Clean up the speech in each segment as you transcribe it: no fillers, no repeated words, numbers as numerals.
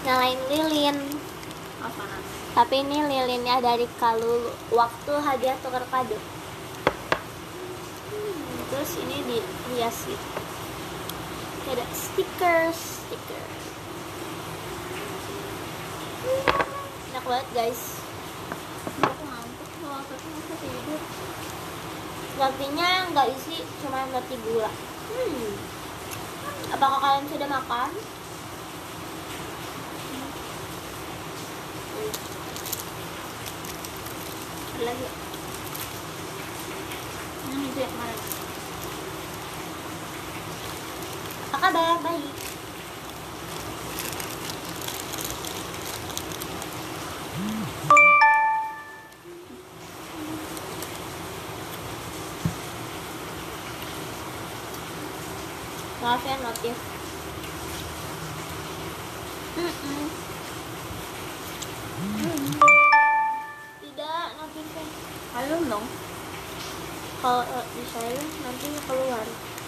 nyalain lilin. Apa namanya? Tapi ini lilinnya dari Kalulu. Waktu hadiah tukar kado. Terus ini dihias gitu. Ada stiker. Enak banget guys. Aku ngantuk loh, tapi masa tidur. Rotinya nggak isi, cuma roti gula. Apakah kalian sudah makan? Ada lagi. Ini itu yang kemarin. Apa kabar? Baik. Maaf ya notif. Tidak notifnya. Belum dong. Kalau di silent nanti keluar.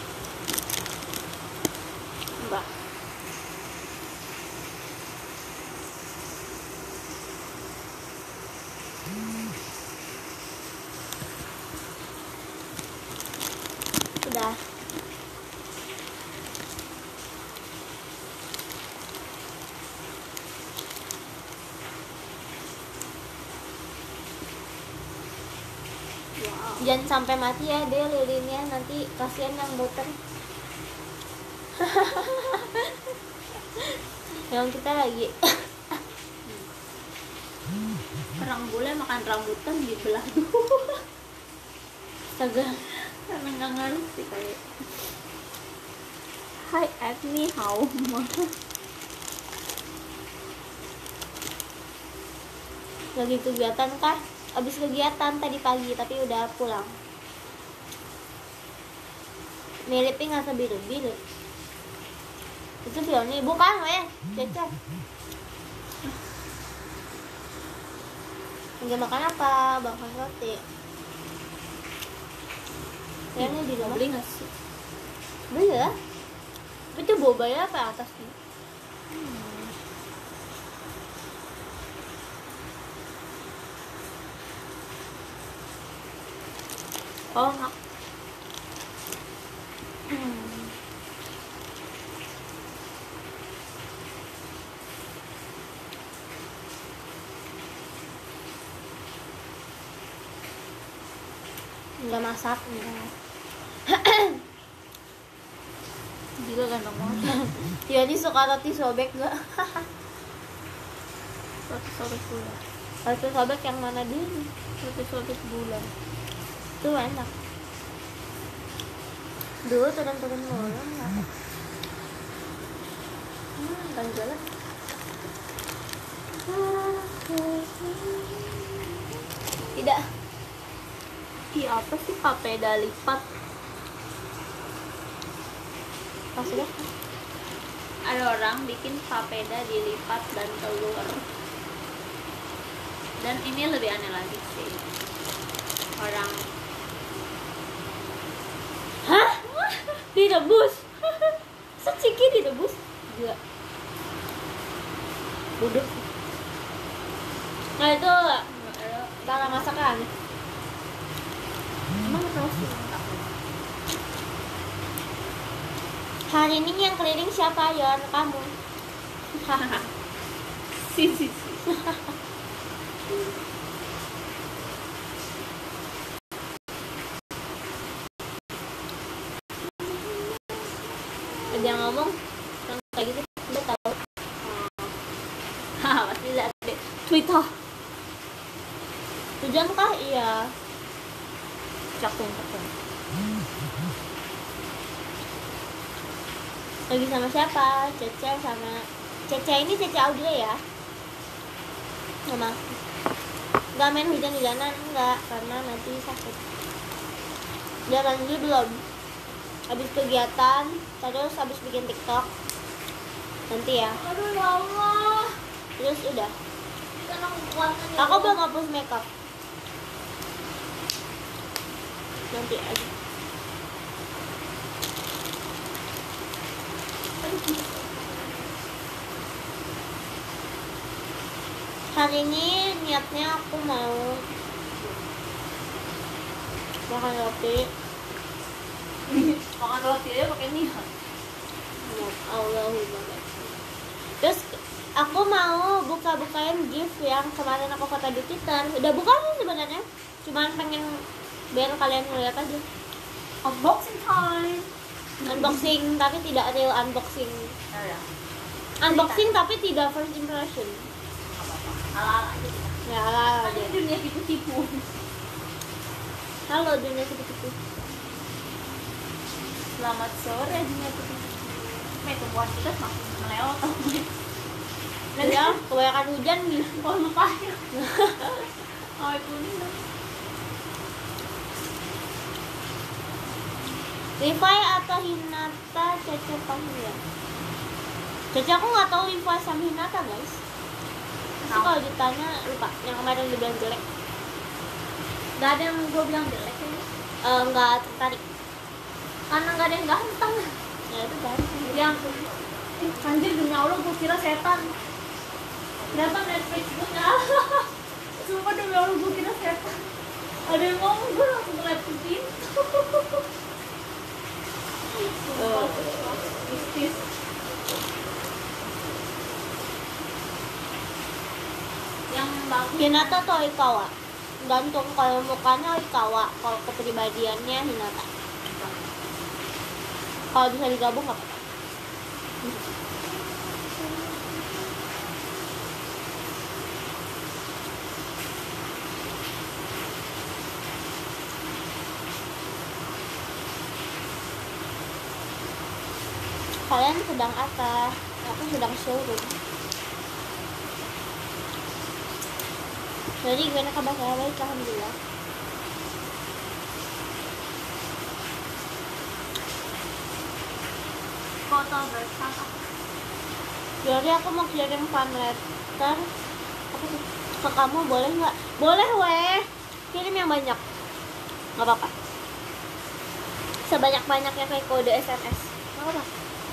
Mbak. Udah. Wow. Jangan sampai mati ya deh lilinnya, nanti kasihan yang muter. Yang kita lagi Orang bule makan rambutan dibelah dua. Astaga. Karena nggak ngerti kayak. Hai Agni, how? Lagi kegiatan kah? Abis kegiatan tadi pagi tapi udah pulang. Miripnya nggak sebiru-biru. Itu Fioni bukan weh, Cece. Lagi makan apa? Makan roti. Kayaknya di rumah. Beli nggak sih? Beli ya? Itu boba ya apa atasnya? Oh nggak. Enggak masak, enggak. Juga ganteng banget. Jadi suka roti sobek gak? Roti sobek gula. Roti sobek yang mana dulu? Roti sobek gula. Itu enak. Dulu turun-turun mulu enggak? Kan jalan. Tidak. Ih, apa sih papeda lipat? Maksudnya? Ada orang bikin papeda dilipat dan telur. Dan ini lebih aneh lagi sih. Orang Hah? Direbus? Seciki direbus? Gila. Bodoh. Nah itu cara masakan. emang terus enggak. Hari ini yang keliling siapa? Yon, kamu. Si. Ada yang ngomong yang kayak gitu, udah tahu. Hah, pasti lihat deh. Twitter. Tujuan kah? Iya. Cakung. Lagi sama siapa? Cece sama Cece ini Cece Audrey ya? Mama. Gak main hujan-hujanan enggak, karena nanti sakit. Jalan dulu belum? Habis kegiatan, terus habis bikin TikTok. Nanti ya. Aduh ya Allah. Terus udah. Tenang kuatkan ya. Aku belum hapus makeup. Nanti aja. Hari ini niatnya aku mau makan roti. Makan roti aja pakai niat. Allahumma baik. Terus aku mau buka-bukain gift yang kemarin aku kata di Twitter. Udah buka sih sebenarnya. Cuman pengen biar kalian ngeliat aja. Unboxing time. Unboxing tapi tidak real unboxing. Oh, ya. Unboxing tapi tidak first impression. Ala-ala aja kita. Ya ala Kan ini aja. dunia tipu-tipu. Halo dunia tipu-tipu. Selamat sore dunia tipu-tipu. Tumbuhan kita semakin meleleh tau gue. Ya, kebanyakan hujan nih. Oh lupa ya. Oh kuning dong. Levi atau Hinata, Cece Pahia. Cece aku nggak tahu Levi sama Hinata guys. Terus Tahu. kalau ditanya lupa. Yang kemarin dibilang jelek. Gak ada yang gue bilang jelek ya. Nggak tertarik. Karena gak ada yang ganteng. Ya itu kan. Yang anjir demi Allah gue kira setan. Ternyata Netflix gue nyala. Sumpah demi Allah gue kira setan. Ada yang ngomong gue langsung ngeliat ke pintu. Mistis. Yang bagus Hinata atau Oikawa? Gantung, kalau mukanya Oikawa, kalau kepribadiannya Hinata. Kalau bisa digabung nggak apa-apa. Kalian sedang apa? Aku sedang showroom. Jadi gimana kabar saya? Baik, alhamdulillah. foto bersama. Jadi aku mau kirim fan letter apa tuh? Ke kamu boleh nggak? Boleh weh. Kirim yang banyak. Nggak apa-apa. Sebanyak-banyaknya kayak kode SMS. Nggak apa-apa.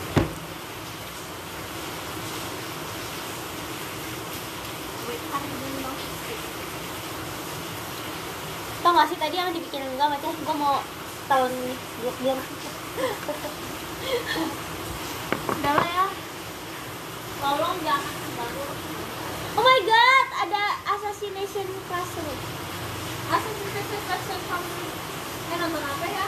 Tau gak sih tadi yang dibikin enggak macam gue mau tahun blok dia. Udah lah ya. Tolong jangan baru. Oh my god, ada Assassination Classroom. Assassination Classroom kamu. Nonton apa ya?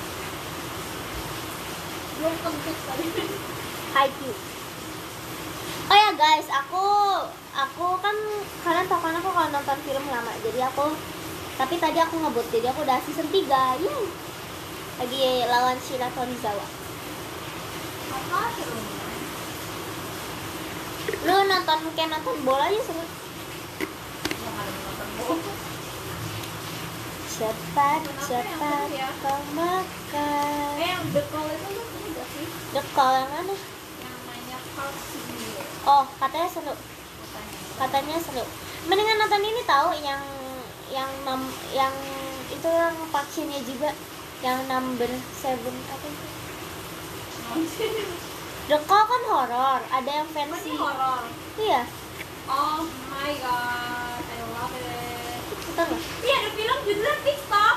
Belum kentut tadi. Haikyuu. Oh ya guys, aku kan kalian tau kan aku kalau nonton film lama, jadi aku tapi tadi aku ngebut, jadi aku udah season 3. Yeay. Lagi lawan Shirato Rizawa. Apa seru? Lu nonton kayak nonton bola aja seru. Yang ada nonton bola. Cepat, Kenapa cepat yang seru ya? kau makan. Yang The Call itu lu tahu gak sih? The Call yang mana? Yang mainnya Park Shin-hye Oh, katanya seru. katanya. Katanya seru. Mendingan nonton ini tahu yang itu yang Park Shin-hye juga, yang number 7 apa itu? The Call kan horor, ada yang fancy. Ini horor. Iya, Oh my god, I love it. betul nggak? Iya, ada film judulnya TikTok.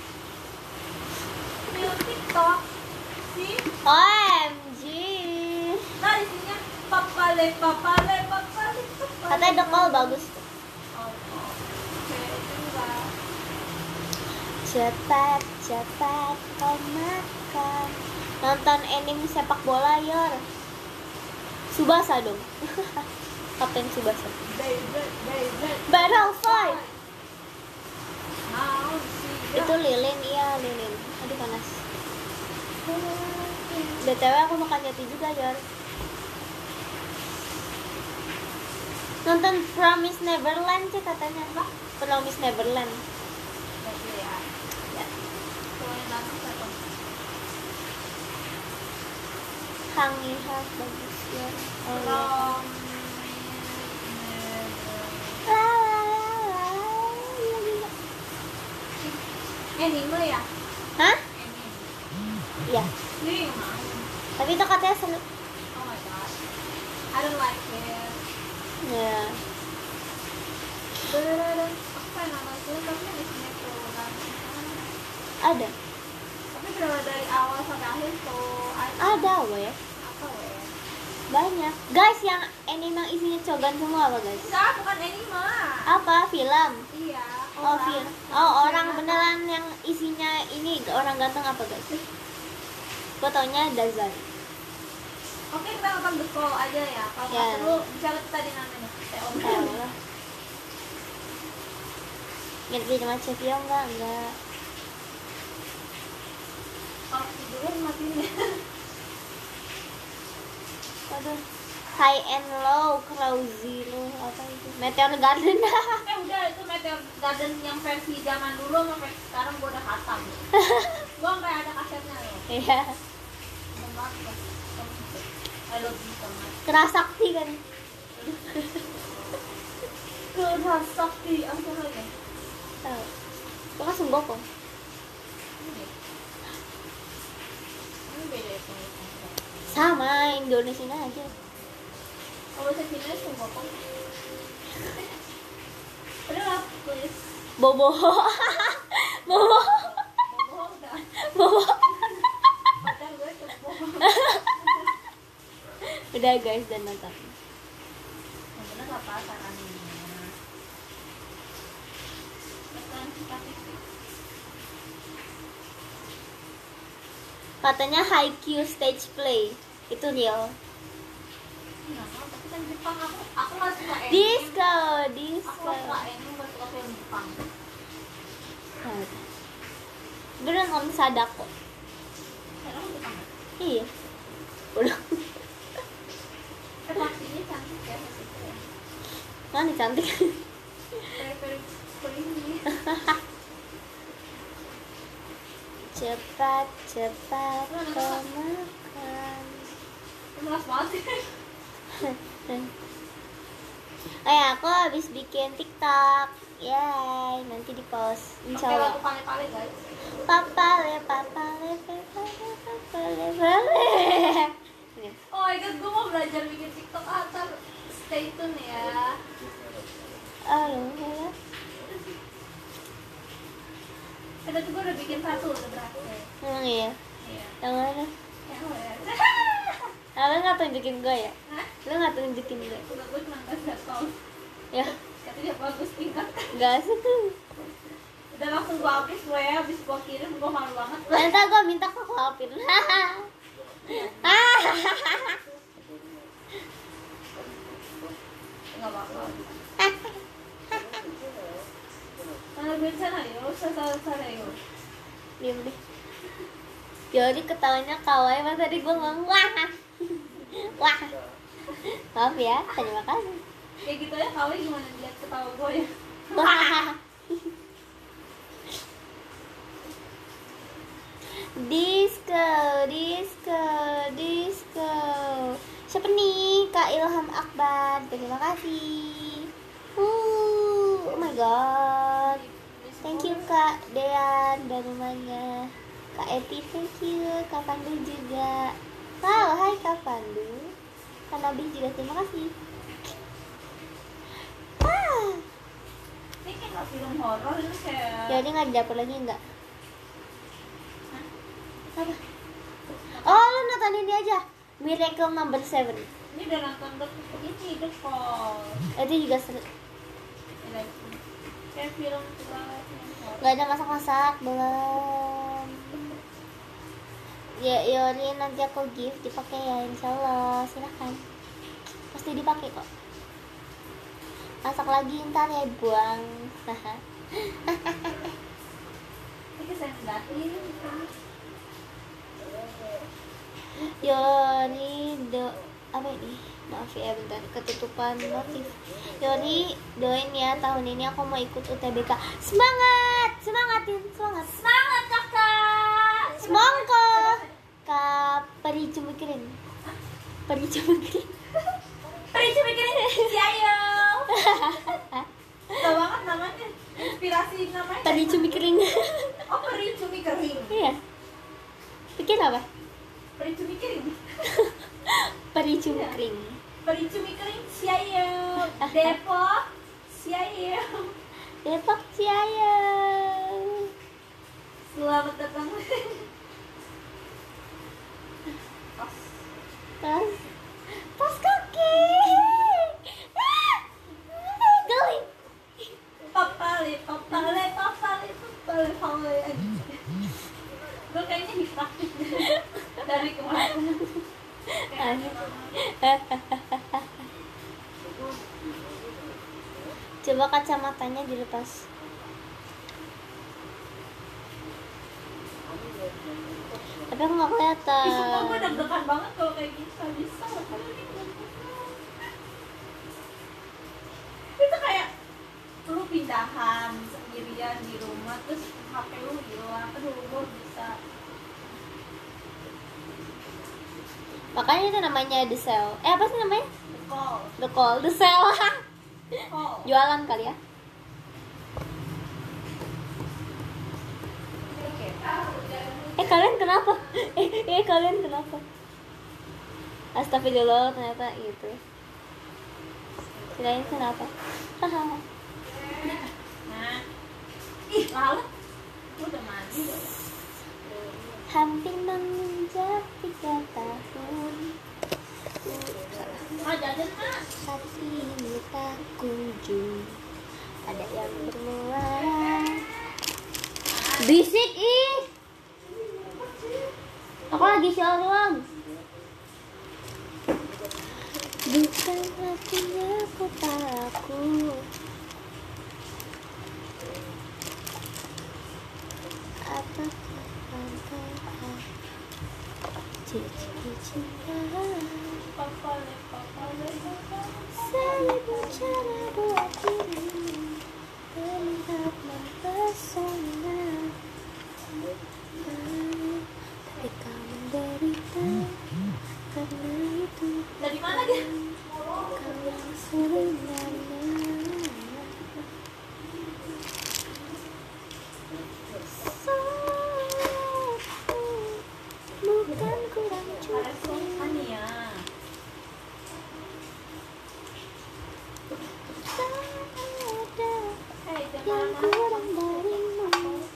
Film TikTok. Sih. OMG. Nah, isinya papale, papale, papale, papale. Katanya The Call bagus. Oh, oke, enggak. Cepat, cepat kau makan. Nonton anime sepak bola, Yor. Subasa dong. Kapten Subasa. Baby. Battle Fight. Now see. Itu lilin, iya lilin. Aduh panas. BTW aku makan jati juga, Yor. Nonton Promise Neverland sih katanya. Promise Neverland. Bagus ya. Ya. Kalau yang datang siapa? Hangiha bagus ya. Oh, iya. From La, la, la, la. Gila, gila. anime ya? Hah? Anime. Iya. Ini yang mana? Tapi itu katanya seru. Oh my god. I don't like it. Ya. Aku pengen nonton film tapi di sinetron. Ada. Tapi drama dari awal sampai akhir tuh Ada apa ya? apa ya? Banyak. Guys, yang anime yang isinya cogan semua apa guys? Enggak, bukan anime. Apa? Film? Iya. Oh, film. Oh, orang beneran yang isinya ini orang ganteng apa guys? Fotonya Dazan. Oke, kita nonton The Call aja ya. Kalau nggak Ya. seru, misalnya tadi namanya TOB. Allah. Ngerti sama Cevio enggak? Kalau tiduran matiin. Waduh. High and low, Crow Zero, apa itu? Meteor Garden. Udah itu Meteor Garden yang versi zaman dulu sama versi sekarang gue udah khatam. Gue sampai ada kasetnya loh. Iya. I love you so much. Kerasakti kan. Kerasakti apa lagi? Tahu. Itu kan Sunggoko. Ini beda ya penglihatannya. Sama Indonesia aja. Kalau bahasa Cina Sunggoko. Udah please. Bobo. Bobo. Bobo udah. Bobo. Pacar gue tuh Bobo. Udah guys, dan nonton. Yang bener apa sarannya? Katanya Haikyuu stage play. Itu real. Tapi kan Jepang aku nggak suka anime. Disco. Aku nggak suka anime, nggak suka film Jepang. Beneran Om Sadako. Karena aku Jepang. Iya. Udah. Pastinya cantik ya maksudnya. Mana cantik. Very pretty. Cepat kau makan. Melas banget sih. Aku habis bikin TikTok. Yay, nanti di post Pakai insyaallah. lagu pale-pale guys. Papale. Ini. Oh my god, gue mau belajar bikin TikTok. Ntar stay tune ya. Halo. Ada tuh gue udah bikin satu, udah berhasil. Emang iya. Iya. Yang mana? Ya lo ya. Lu nggak tunjukin gue ya? Hah? Lu nggak tunjukin gue? Udah gue cuma kasih tau. Ya, Katanya bagus tingkat. nggak suka. Udah langsung gue hapus gue ya, habis gue kirim gue malu banget. Nanti gue minta ke Alvin. Enggak apa-apa. Mana gue sana yuk, sana yuk. Diam deh. Jadi ketawanya kawaii pas tadi gue ngomong wah. Wah. Maaf ya, terima kasih. Kayak gitu ya, kawin gimana lihat ketawa gue ya. Wah. Disco. Siapa nih? Kak Ilham Akbar. Terima kasih. Oh my god. Thank you Kak Dean dan rumahnya. Kak Eti, thank you. Kak Pandu juga. Wow, hai Kak Pandu. Kak Nabi juga terima kasih. Ini kayak nggak film horor, ini kayak. Jadi nggak dapet lagi nggak? Apa? Oh, lu nonton ini aja. Miracle Number 7. Ini udah nonton The Fall. Itu juga seru. Kayak film banget. Nggak ada masak-masak belum. Ya, Yori nanti aku gift dipakai ya, insyaallah. Silahkan. Pasti dipakai kok. Masak lagi ntar ya buang. Ini saya datin. Yori apa ini? Maaf ya bentar, ketutupan notif. Yori, doain ya tahun ini aku mau ikut UTBK. Semangatin, semangat. Semangat kakak. Semangka. Kak Peri Cemikirin. Peri Cemikirin. Perinci mikirin si Ayo. Gak banget namanya. Inspirasi namanya. Peri Cemikirin. Oh, perinci mikirin. Iya. Pikir apa? Perinci mikirin. Peri Cemikirin. Perinci mikirin si Ayo. Depok. Siayam. Depok Ciayam. Selamat datang. Tas tas kaki. Geli. Papale. Gue kayaknya dipraktik dari kemarin. Coba kacamatanya dilepas. Tapi aku nggak kelihatan. Ih, sumpah gue deg-degan banget kalau kayak gitu. Gak bisa. Itu kayak lu pindahan sendirian di rumah terus HP lu hilang. Aduh, gue bisa. Makanya itu namanya the cell. Apa sih namanya? Call. The call, the cell. Call. Jualan kali ya. Kalian kenapa? Kalian kenapa? Astagfirullah, ternyata itu. Kirain kenapa? Nah. Ih, lalu udah mandi loh. Hampir menginjak 3 tahun. Jajan Mak. Hati ini tak kunjung ada yang bermuara. Bisik ih. Aku lagi showroom. Bukan hatinya kepalaku. Apakah pantas ciri-ciri cinta? Papale. Seribu cara buat diri terlihat mempesona. Tapi kau menderita karena itu. Dari mana dia? Kau yang sebenarnya. Bukan kurang cukup. Ania. Yang kurang darimu.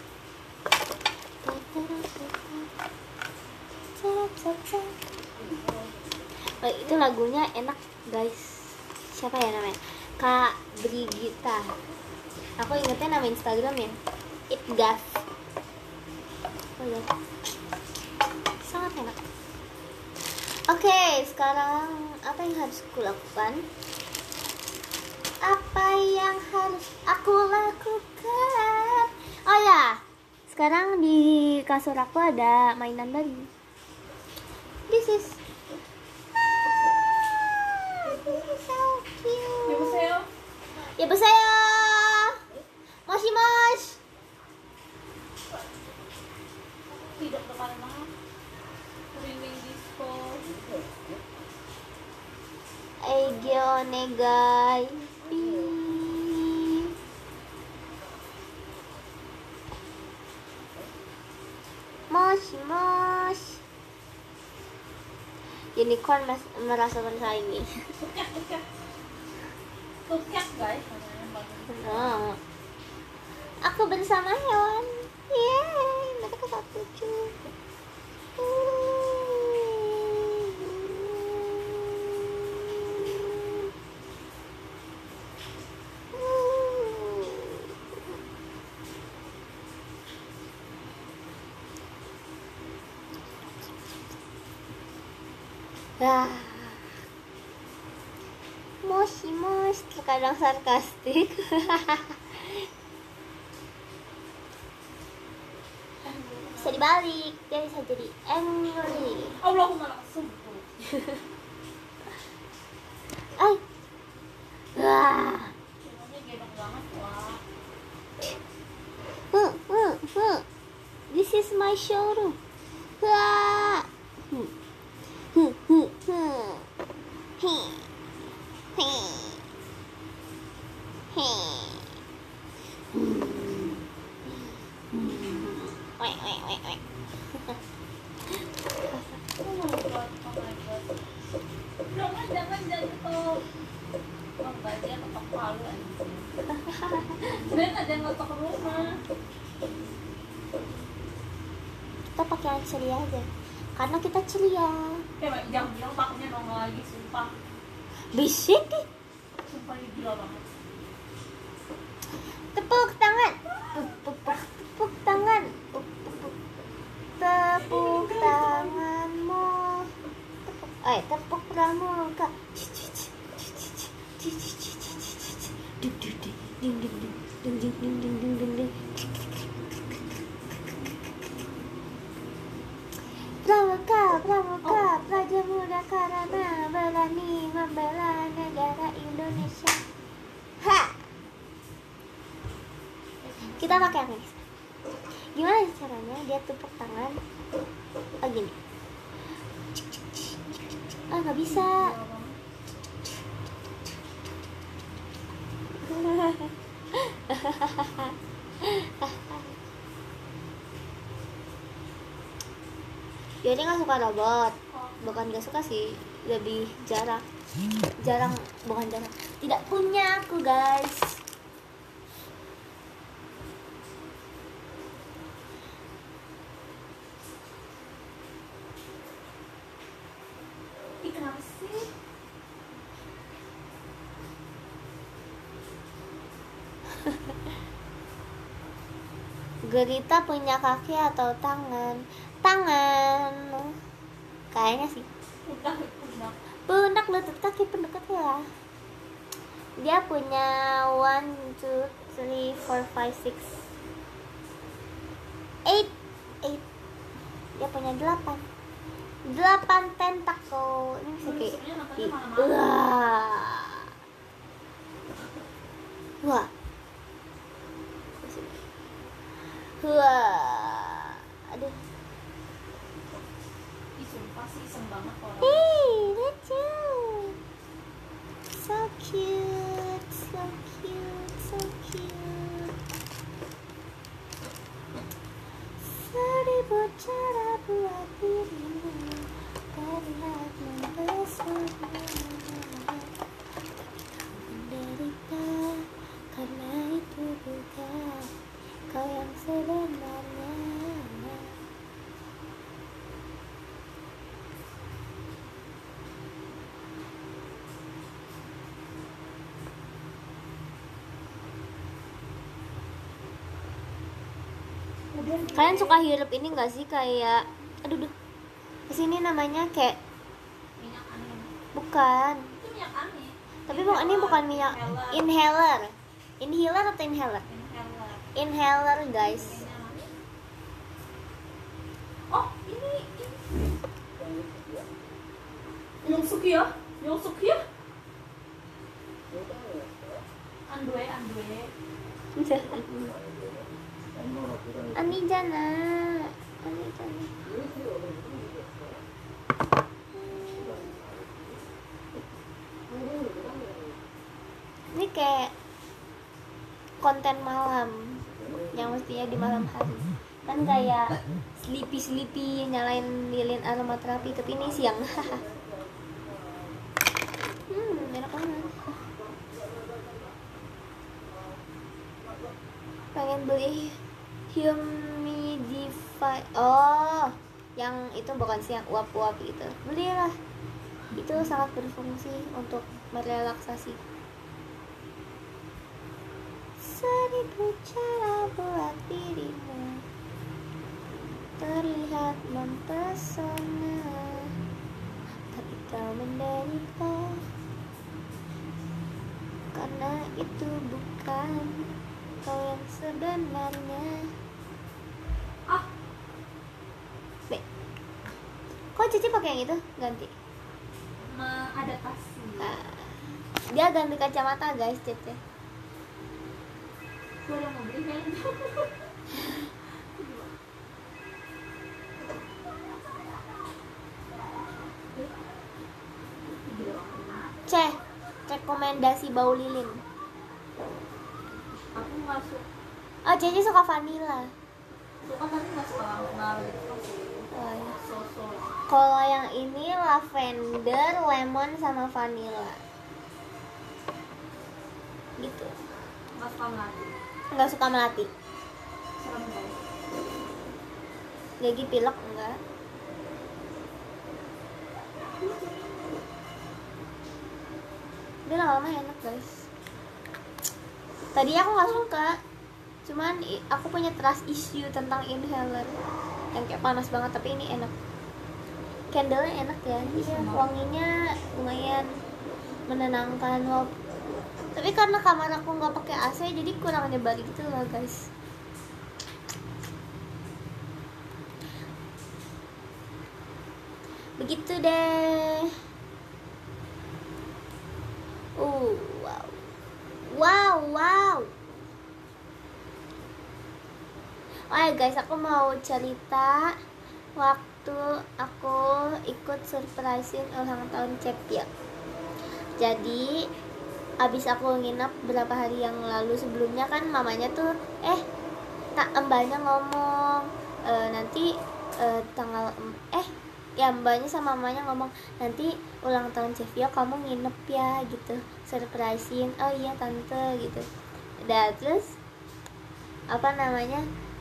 Oh, itu lagunya enak guys. Siapa ya namanya? Kak Brigita. Aku ingetnya nama Instagramnya Itgas. Oh ya, sangat enak. Oke, sekarang apa yang harus aku lakukan? Apa yang harus aku lakukan? Oh ya, sekarang di kasur aku ada mainan baru. This is so cute. 여보세요. 모시모시. Tidak depan banget. Ring disco. Egyo negai. Moshi. Unicorn merasa tersaingi. Tukiak guys. Nah, aku bersama hewan. Yeay, mereka tak lucu. Moshi terkadang sarkastik. Bisa dibalik, dia bisa jadi angry. Allahumma langsung. Ay. Wah. Semuanya gendong banget wah. This is my showroom. Wah. Jangan jatuh. Oh, enggak dia ketok palu anjing. ceria aja. Karena kita ceria. Jangan bilang takutnya nongol lagi, sumpah. Bisik. Sumpah ini gila banget. Tepuk tangan. Tepuk tangan. Tepuk tanganmu. Tepuk pramuka. Ding ding ding ding ding ding ding ding ding ding ding ding. Pramuka, Praja Muda karena berani membela negara Indonesia. Ha. Kita pakai apa nih? Gimana caranya dia tepuk tangan? Oh gini. Nggak bisa. Jadi nggak suka robot, bukan nggak suka sih, lebih jarang, bukan jarang, tidak punya aku guys. Kenapa sih? Gerita punya kaki atau tangan? Tangan. Kayaknya sih. Pundak, lutut, kaki, pendekat ya. Dia punya 1, 2, 3, 4, 5, 6, 8. Dia punya 8 tentakel. Ini bisa kayak wah. Aduh. Ih, sumpah sih iseng banget orang. Lucu. So cute, so cute, so cute. 1000 cara buat dirimu terlihat mempesona. Menderita karena itu bukan kau yang sebenarnya. Kalian suka hirup ini gak sih, kayak aduh kesini namanya kayak Minyak angin. bukan, Itu minyak angin. tapi ini bukan minyak inhaler atau inhaler guys. Oh, ini. Yongsuk ya? Andue. Anijana. Ini kayak konten malam yang mestinya di malam hari, kan kayak sleepy nyalain lilin aromaterapi, tapi ini siang. Enak banget. Pengen beli humidifier. Oh, yang itu bukan sih yang uap-uap gitu. Belilah. Itu sangat berfungsi untuk merelaksasi. 1000 cara buat dirimu terlihat mempesona, tapi kau menderita karena itu bukan kau yang sebenarnya. Kok Cici pakai yang itu? Ganti. Mengadaptasi. Dia ganti kacamata guys, Cici. Gue udah mau beli kan. Rekomendasi bau lilin. Aku nggak suka. Oh, Cici suka vanilla. Tapi nggak suka gitu. Oh, ya. So. Kalau yang ini lavender, lemon sama vanilla. Gitu. Nggak suka melati. Nggak suka melati. Serem guys. Gigi pilek enggak. Dia lama-lama enak guys. Tadi aku nggak suka, cuman aku punya trust issue tentang inhaler yang kayak panas banget, tapi ini enak. Candle-nya enak ya, iya, wanginya lumayan menenangkan. Tapi karena kamar aku nggak pakai AC, jadi kurang nyebar gitu loh guys. Begitu deh. Wow. Oh ya guys, aku mau cerita waktu aku ikut surprisein ulang tahun Cepia. Jadi abis aku nginep berapa hari yang lalu, sebelumnya kan mamanya tuh mbaknya ngomong nanti tanggal ya mbaknya sama mamanya ngomong nanti ulang tahun Cepia kamu nginep ya gitu, surprisein. Oh iya tante gitu. Udah, terus apa namanya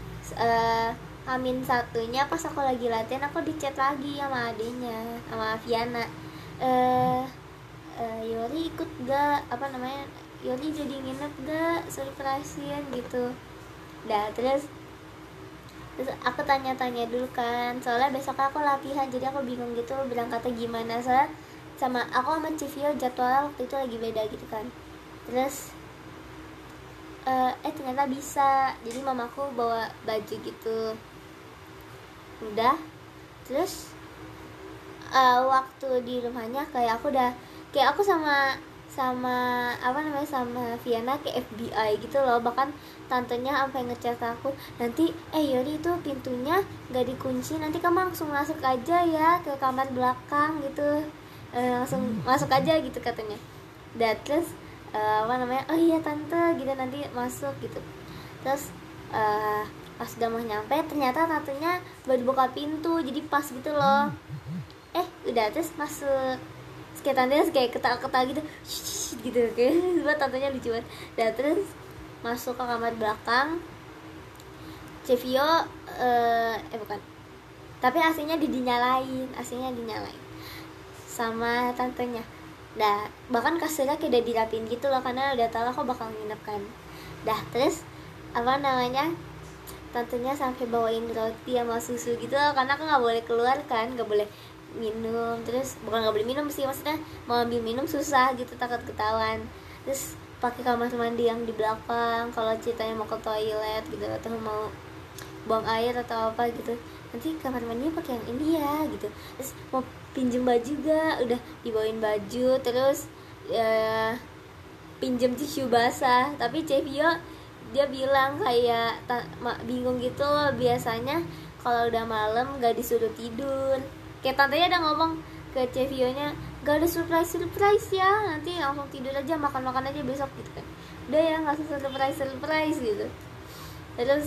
Amin satunya pas aku lagi latihan, aku dicat lagi sama adenya, sama Viana. Yori ikut gak, Yori jadi nginep gak, surprisein gitu. Dah, terus aku tanya-tanya dulu kan, soalnya besok aku latihan, jadi aku bingung gitu berangkatnya gimana. Soalnya aku sama Civio jadwal waktu itu lagi beda gitu kan. Terus ternyata bisa, jadi mamaku bawa baju gitu. Udah, terus waktu di rumahnya kayak aku sama Viana kayak FBI gitu loh. Bahkan tantenya sampai ngechat aku, nanti Yori itu pintunya gak dikunci, nanti kamu langsung masuk aja ya ke kamar belakang gitu, langsung masuk aja gitu katanya. Dan terus oh iya tante gitu, nanti masuk gitu. Terus pas udah mau nyampe, ternyata tantenya baru buka pintu, jadi pas gitu loh. Udah, terus masuk. Kayak tantenya kayak ketawa-ketawa gitu, gitu kayak buat tantenya lucu banget. Dan terus masuk ke kamar belakang, Cevio bukan, tapi AC-nya dinyalain sama tantenya. Dah, bahkan kasurnya kayak udah dirapin gitu loh, karena udah tahu aku bakal nginep kan. Dah, terus tantenya sampai bawain roti sama susu gitu loh, karena aku nggak boleh keluar kan, nggak boleh minum. Terus bukan nggak boleh minum sih, maksudnya mau ambil minum susah gitu, takut ketahuan. Terus pakai kamar mandi yang di belakang kalau ceritanya mau ke toilet gitu, atau mau buang air atau apa gitu, nanti kamar mandinya pakai yang ini ya gitu. Terus mau pinjem baju juga, udah dibawain baju. Terus pinjem tisu basah, tapi Cevio dia bilang kayak bingung gitu loh, biasanya kalau udah malam gak disuruh tidur. Kayak tantenya ada ngomong ke Cevio-nya, gak ada surprise ya, nanti langsung tidur aja, makan aja besok gitu kan. Udah ya, gak usah surprise gitu. Terus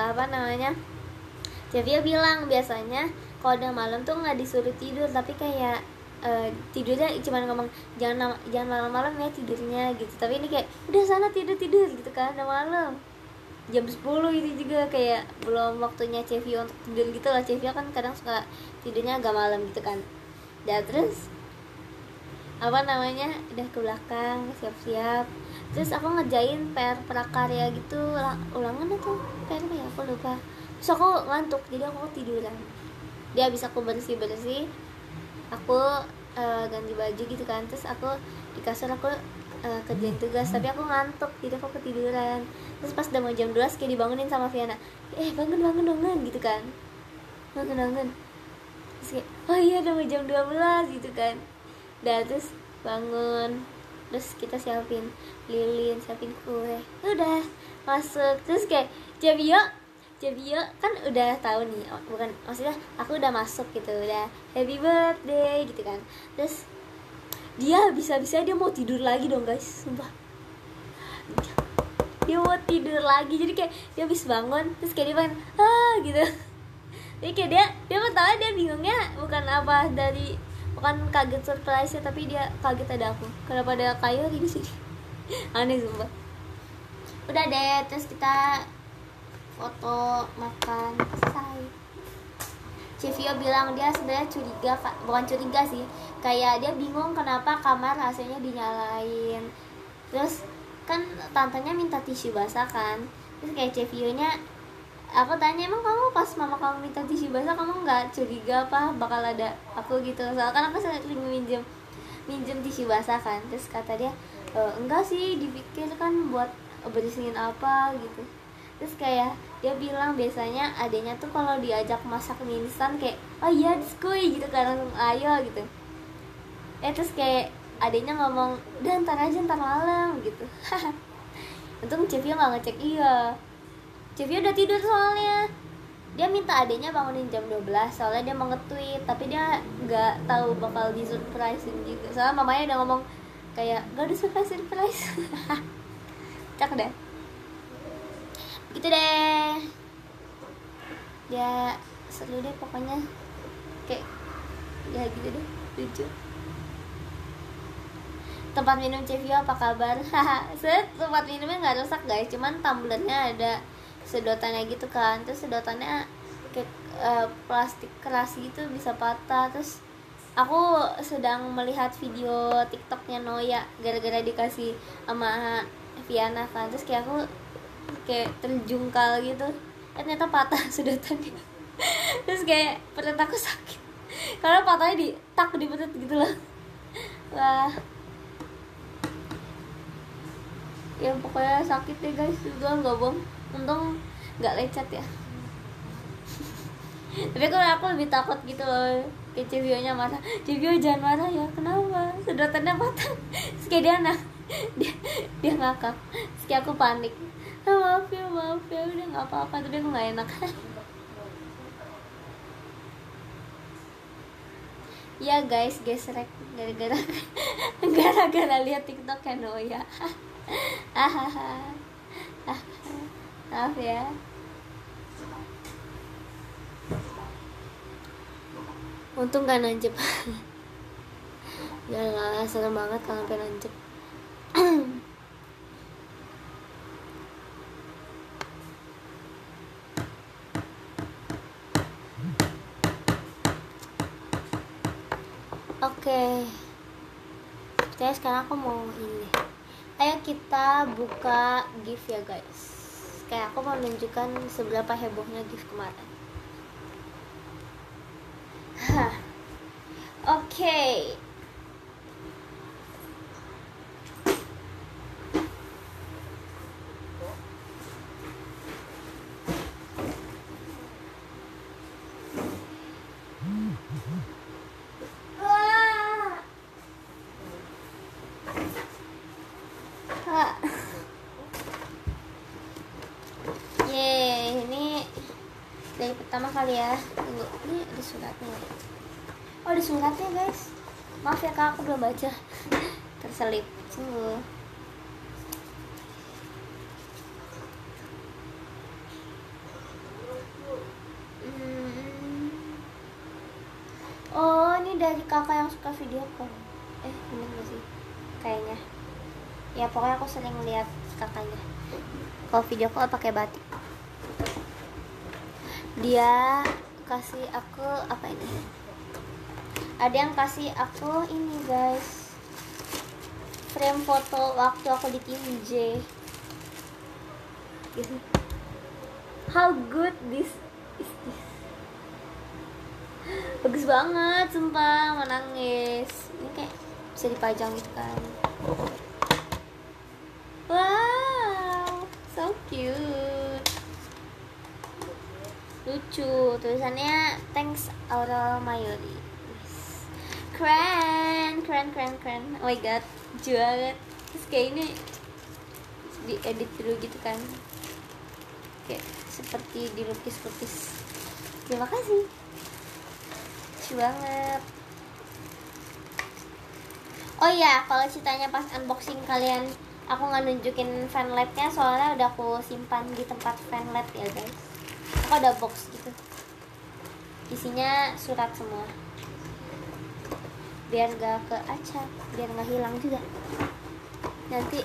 Cevio bilang biasanya kalau udah malam tuh gak disuruh tidur, tapi kayak tidurnya cuma ngomong jangan malam-malam ya tidurnya gitu. Tapi ini kayak udah sana tidur gitu kan, udah malam jam 10 ini juga kayak belum waktunya Cevio untuk tidur gitu lah. Cevio kan kadang suka tidurnya agak malam gitu kan. Dan terus udah ke belakang siap-siap. Terus aku ngerjain PR prakarya gitu, ulangan atau PR apa ya aku lupa. Terus aku ngantuk, jadi aku tiduran. Dia habis aku bersih aku ganti baju gitu kan. Terus aku di kasur aku kerjain tugas, tapi aku ngantuk, jadi aku ketiduran. Terus pas udah mau jam 12 kayak dibangunin sama Viana, bangun gitu kan, bangun. Terus kayak oh iya udah mau jam 12 gitu kan. Terus bangun, terus kita siapin lilin, siapin kue, udah masuk. Terus kayak Cevio kan udah tahu nih, bukan maksudnya aku udah masuk gitu, udah happy birthday gitu kan. Terus dia bisa-bisa dia mau tidur lagi dong guys, sumpah. Dia mau tidur lagi, jadi kayak dia habis bangun terus kayak dia pengen gitu. Jadi kayak dia pertama dia bingungnya bukan kaget surprise ya, tapi dia kaget ada aku. Kenapa ada kayu di sini? Aneh sumpah. Udah deh, terus kita foto makan selesai. Cevio bilang dia sebenarnya curiga, bukan curiga sih, kayak dia bingung kenapa kamar AC-nya dinyalain. Terus kan tantenya minta tisu basah kan, terus kayak Cevio-nya, aku tanya, emang kamu pas mama kamu minta tisu basah kamu nggak curiga apa bakal ada aku gitu, soalnya kan aku sering minjem tisu basah kan. Terus kata dia, enggak sih, dipikir kan buat bersihin apa gitu. Terus kayak dia bilang biasanya adanya tuh kalau diajak masak mie instan kayak, oh iya diskuy gitu kan, langsung ayo gitu. Terus kayak adanya ngomong, udah ntar aja, ntar malam gitu. Untung Cevio nggak ngecek. Iya, Cevio udah tidur soalnya. Dia minta adanya bangunin jam 12 soalnya dia mau nge-tweet, tapi dia nggak tahu bakal di surprisein gitu. Soalnya mamanya udah ngomong kayak, gak ada surprise. Cak deh. Gitu deh. Dia seru deh pokoknya. Kayak ya gitu deh, lucu. Tempat minum Cevio apa kabar? Tempat minumnya nggak rusak guys, cuman tumblernya ada sedotannya gitu kan. Terus sedotannya kayak plastik keras gitu, bisa patah. Terus aku sedang melihat video TikToknya Noya gara-gara dikasih sama Viana kan. Terus kayak aku kayak terjungkal gitu, ternyata patah sedotannya. Terus kayak perut aku sakit karena patahnya di perut gitu loh. Wah, ya pokoknya sakit deh guys, juga nggak bohong. Untung nggak lecet ya. Tapi kalau aku lebih takut gitu loh, kayak Cevio-nya marah, Cevio jangan marah ya, kenapa sedotannya patah. Terus kayak dia ngakak. Terus kayak aku panik, maaf ya udah nggak apa-apa, tapi aku nggak enak. Ya guys, gesrek gara-gara lihat TikTok Noya. Maaf ya. Untung gak nancep. Gak serem banget kalau sampai nancep. Oke. Jadi sekarang aku mau ini. Ayo kita buka gift ya guys. Kayak aku mau menunjukkan seberapa hebohnya gift kemarin. Oke. Yeay, ini dari pertama kali ya. Tunggu, ini ada suratnya. Oh, ada suratnya guys. Maaf ya kak, aku belum baca. Terselip, sungguh. Oh, ini dari kakak yang suka video call. Bener gak sih? Kayaknya. Ya pokoknya aku sering lihat kakaknya kalau video call pakai batik. Dia kasih aku apa ini? Ada yang kasih aku ini guys, frame foto waktu aku di tim J. How good this is this? Bagus banget, sumpah, menangis. Ini kayak bisa dipajang gitu kan. Wow, so cute. Lucu, tulisannya thanks Aurel Mayuri. Keren. Oh my god, lucu banget. Terus kayak ini diedit dulu gitu kan, kayak seperti dilukis-lukis. Terima kasih, lucu banget. Oh iya, kalau ceritanya pas unboxing kalian, aku nggak nunjukin fanlightnya soalnya udah aku simpan di tempat fanlight ya guys. Aku ada box gitu, isinya surat semua, biar gak keacak, biar nggak hilang juga nanti.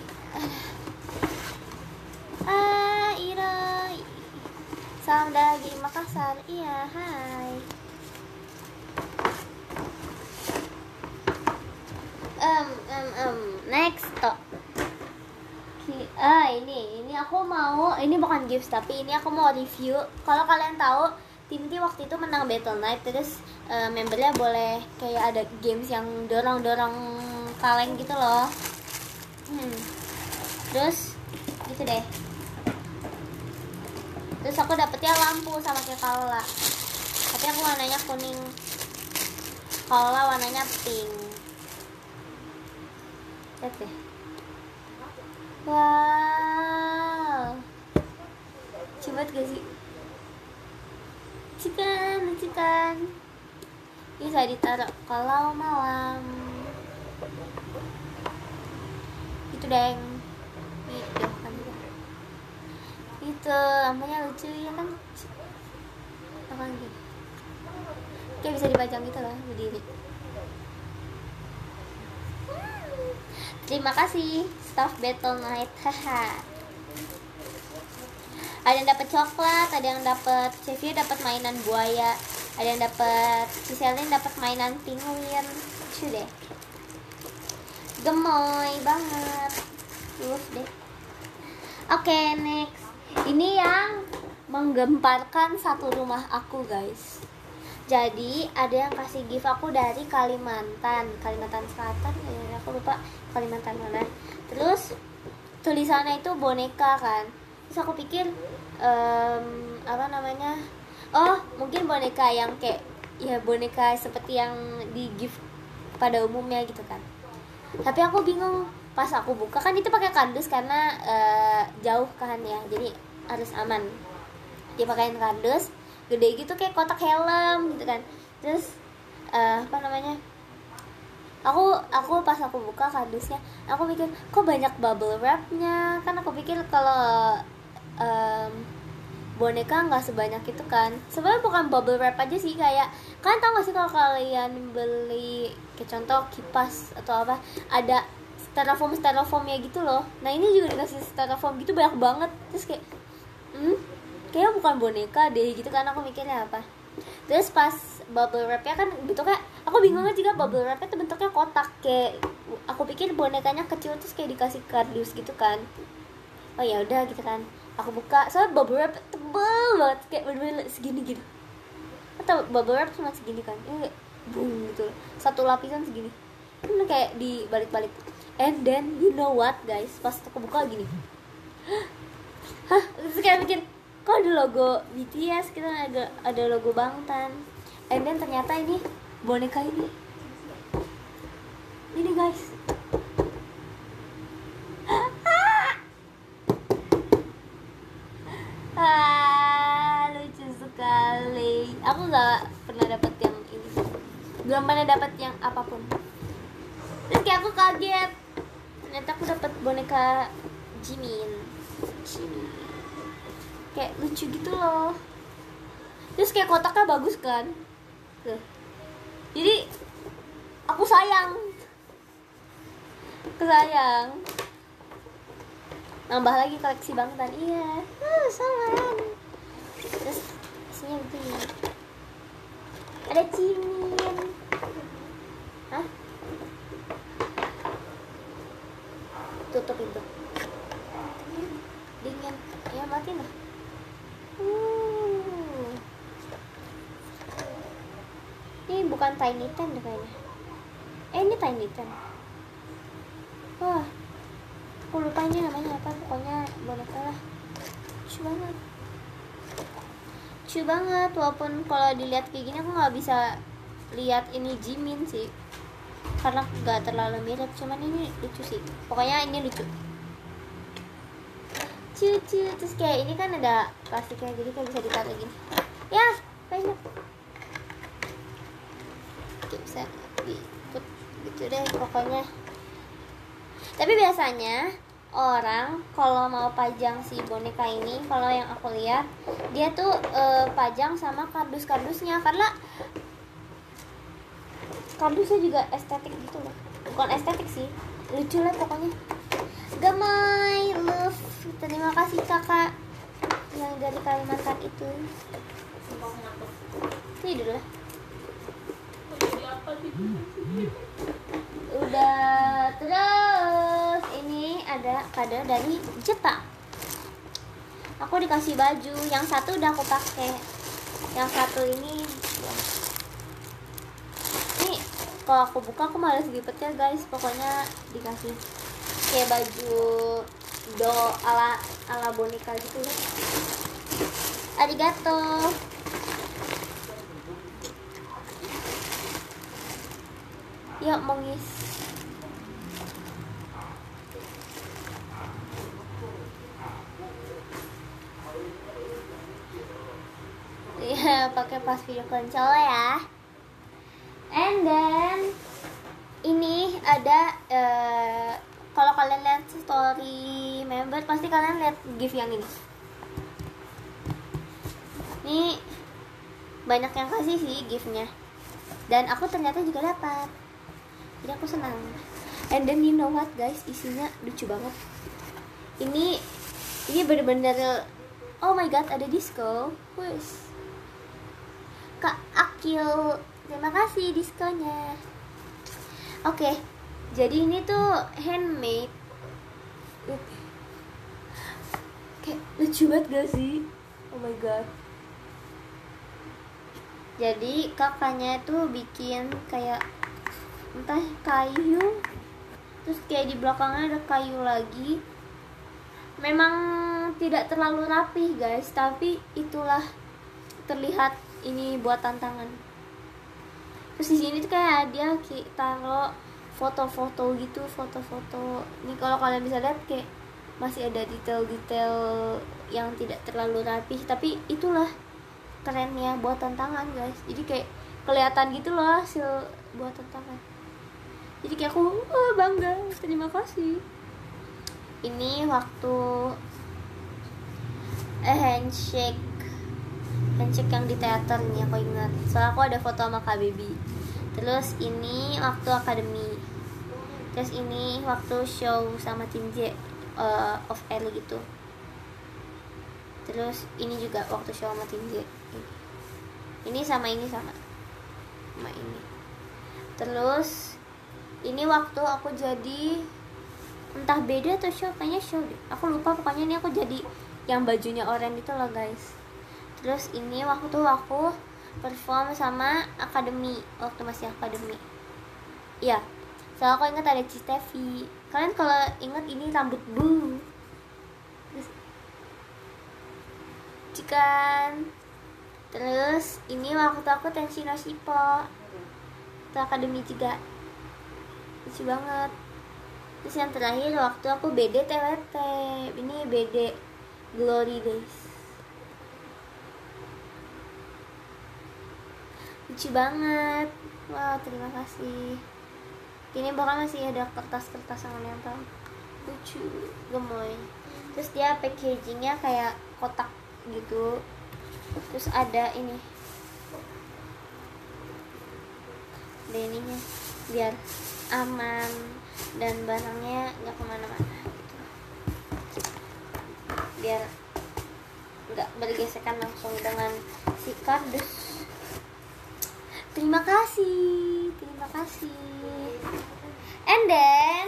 Ira, salam dari Makassar. Iya, hai. aku mau, ini bukan gifts tapi ini aku mau review. Kalau kalian tahu, Timti waktu itu menang Battle Night, terus membernya boleh kayak ada games yang dorong-dorong kaleng gitu loh. Terus gitu deh. Terus aku dapetnya lampu sama kayak Kala. Tapi aku warnanya kuning. Kala warnanya pink. Lihat deh. Wow. Coba gak sih? Lucukan. Bisa ditaruh kalau malam. Itu deng. Itu kan juga. Itu lampunya lucu ya kan? Apa lagi? Kayak bisa dipajang gitu loh, berdiri. Terima kasih staff Battle Night. Haha. Ada yang dapat coklat, ada yang dapat Chevy dapat mainan buaya, ada yang dapat Ciselin dapat mainan penguin. Lucu deh. Gemoy banget. Deh. Oke, next. Ini yang menggemparkan satu rumah aku, guys. Jadi ada yang kasih gift aku dari Kalimantan Selatan, aku lupa Kalimantan mana. Terus tulisannya itu boneka kan. Terus aku pikir apa namanya? Oh, mungkin boneka yang kayak ya boneka seperti yang di gift pada umumnya gitu kan. Tapi aku bingung pas aku buka kan itu pakai kardus karena jauh kan ya. Jadi harus aman. Dia pakein kardus gede gitu kayak kotak helm gitu kan. Terus apa namanya, aku pas aku buka kardusnya aku mikir kok banyak bubble wrapnya. Kan aku pikir kalau boneka nggak sebanyak itu kan. Sebenarnya bukan bubble wrap aja sih, kayak kalian tau gak sih kalau kalian beli kayak contoh kipas atau apa ada styrofoamnya gitu loh. Nah ini juga dikasih styrofoam gitu banyak banget. Terus kayak kayaknya bukan boneka deh gitu kan, aku mikirnya apa. Terus pas bubble wrapnya kan bentuknya, aku bingung aja juga bubble wrapnya tuh bentuknya kotak. Kayak aku pikir bonekanya kecil terus kayak dikasih kardus gitu kan. Oh ya udah gitu kan, aku buka soalnya bubble wrap tebel banget kayak bener-bener segini gitu. Atau bubble wrap cuma segini kan, ini kayak boom gitu, satu lapisan segini. Ini kayak dibalik-balik. And then you know what guys, pas aku buka gini, hah, terus kayak mikir kok ada logo BTS, kita ada logo Bangtan. And then ternyata ini boneka ini guys. Lucu sekali. Aku nggak pernah dapet yang ini, belum pernah dapet yang apapun. Terus kayak aku kaget, ternyata aku dapet boneka Jimin. Kayak lucu gitu loh. Terus kayak kotaknya bagus kan tuh. Jadi aku sayang. Nambah lagi koleksi Bangtan. Iya, sayang. Terus isinya begini, ada Jimin. Hah? Tutup itu dingin ya, matiin lah. Ini bukan Tiny Ten deh kayaknya. Ini Tiny Ten. Wah, aku lupa ini namanya apa. Pokoknya boneka lah. Lucu banget. Walaupun kalau dilihat kayak gini aku nggak bisa lihat ini Jimin sih, karena nggak terlalu mirip. Cuman ini lucu sih. Pokoknya ini lucu. Terus kayak ini kan ada plastiknya, jadi kayak bisa ditaruh gini ya, banyak kayak bisa diikut gitu deh pokoknya. Tapi biasanya orang kalau mau pajang si boneka ini, kalau yang aku lihat dia tuh pajang sama kardus-kardusnya, karena kardusnya juga estetik gitu loh. Bukan estetik sih, lucu lah pokoknya. Gemoy, love, terima kasih kakak yang dari Kalimantan itu. Tidur lah. Udah. Terus ini ada kado dari Jepang. Aku dikasih baju, yang satu udah aku pakai, yang satu ini kalau aku buka aku malas lipetnya guys. Pokoknya dikasih kayak baju ala boneka gitu. Arigato. Yuk mongis. Iya, pakai pas video konco ya. And then ini ada kalau kalian lihat story member pasti kalian lihat gift yang ini. Ini banyak yang kasih sih giftnya. Dan aku ternyata juga dapat. Jadi aku senang. And then you know what guys, isinya lucu banget. Ini bener-bener oh my god, ada disco. Wes. Kak Akil, terima kasih diskonya. Oke, jadi ini tuh handmade. Kayak lucu banget gak sih? Oh my god. Jadi kakaknya tuh bikin kayak entah kayu, terus kayak di belakangnya ada kayu lagi. Memang tidak terlalu rapih guys, tapi itulah terlihat ini buat tantangan. Terus di sini tuh kayak dia taruh foto-foto gitu, foto-foto. Ini kalau kalian bisa lihat kayak masih ada detail-detail yang tidak terlalu rapih, tapi itulah kerennya buat tantangan guys. Jadi kayak kelihatan gitu loh hasil buat tantangan. Jadi kayak aku bangga, terima kasih. Ini waktu handshake yang di teater nih aku ingat. Soalnya aku ada foto sama Kak Baby. Terus ini waktu akademi. Terus ini waktu show sama tim J of air gitu. Terus ini juga waktu show sama tim J. Ini sama ini. Terus ini waktu aku jadi entah beda atau show, kayaknya show deh. Aku lupa, pokoknya ini aku jadi yang bajunya oranye itu loh guys. Terus ini waktu aku perform sama akademi, waktu masih akademi. Iya, soalnya aku ingat ada Cistevi. Kalian kalau ingat ini rambut bu Cikan. Terus ini waktu aku Tenshi no Shippo, itu akademi juga, lucu banget. Terus yang terakhir waktu aku BD TWT, ini BD Glory guys. Lucu banget. Wow, terima kasih. Ini bahkan masih ada kertas-kertas yang nempel. Lucu, gemoy. Terus dia packagingnya kayak kotak gitu. Terus ada ini. Ada ininya biar aman dan barangnya nggak kemana-mana gitu. Biar nggak bergesekan langsung dengan si kardus. Terima kasih. And then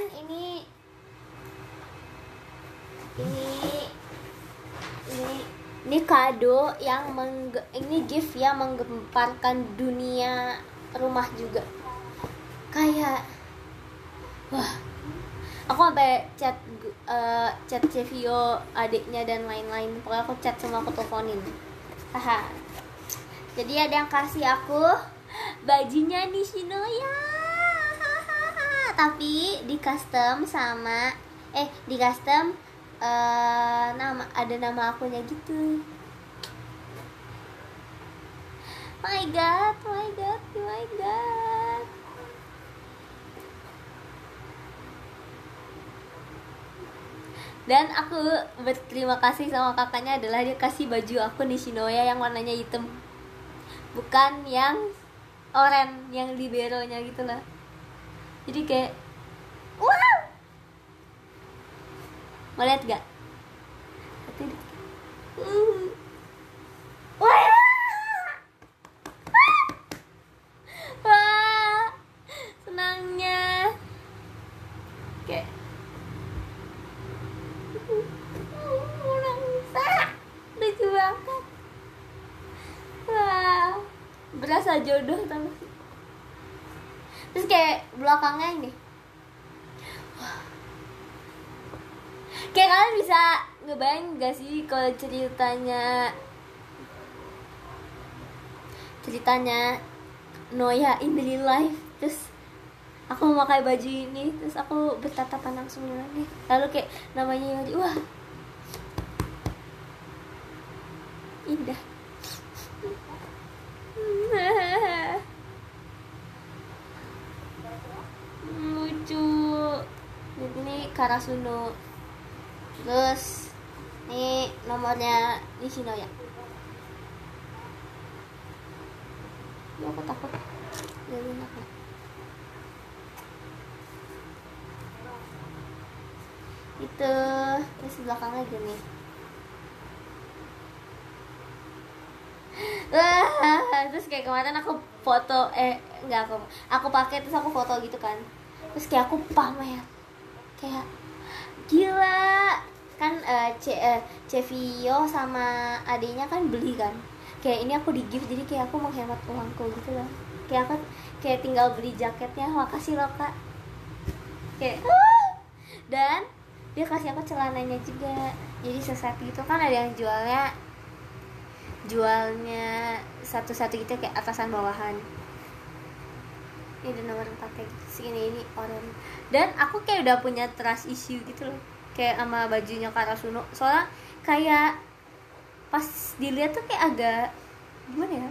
ini kado yang ini gift yang menggemparkan dunia rumah juga. Kayak wah, aku sampai chat Cevio adiknya dan lain-lain. Pokoknya aku chat semua, aku teleponin. Haha. Jadi ada yang kasih aku bajunya Nishinoya, tapi di custom sama di custom ada nama akunya gitu. My god. Dan aku berterima kasih sama kakaknya adalah dia kasih baju aku Nishinoya yang warnanya hitam, bukan yang oranye yang liberonya gitu lah. Jadi kayak wow, mau lihat gak? Wah, senangnya kayak jodoh sama. Terus kayak belakangnya ini. Kayak kalian bisa ngebayang gak sih kalau ceritanya Noya in real life, terus aku memakai baju ini, terus aku bertatapan langsung dengan dia, lalu kayak namanya Yodi, wah indah. Lucu. Jadi ini Karasuno. Terus ini nomornya Nishinoya. Ya, aku takut jadi enaknya. Itu terus belakangnya gini. Terus kayak kemarin aku foto enggak, aku pakai terus aku foto gitu kan, terus kayak aku pamer kayak gila kan. Cevio sama adiknya kan beli kan, kayak ini aku di gift, jadi kayak aku menghemat uangku gitu loh. Kayak aku kayak tinggal beli jaketnya, makasih loh kak, kayak dan dia kasih aku celananya juga, jadi seset gitu kan, ada yang jualnya satu-satu gitu kayak atasan bawahan. Ini ada nomor 4 kayak gitu sih, ini oranye. Dan aku kayak udah punya trust issue gitu loh, kayak sama bajunya Karasuno, soalnya kayak pas dilihat tuh kayak agak gimana ya,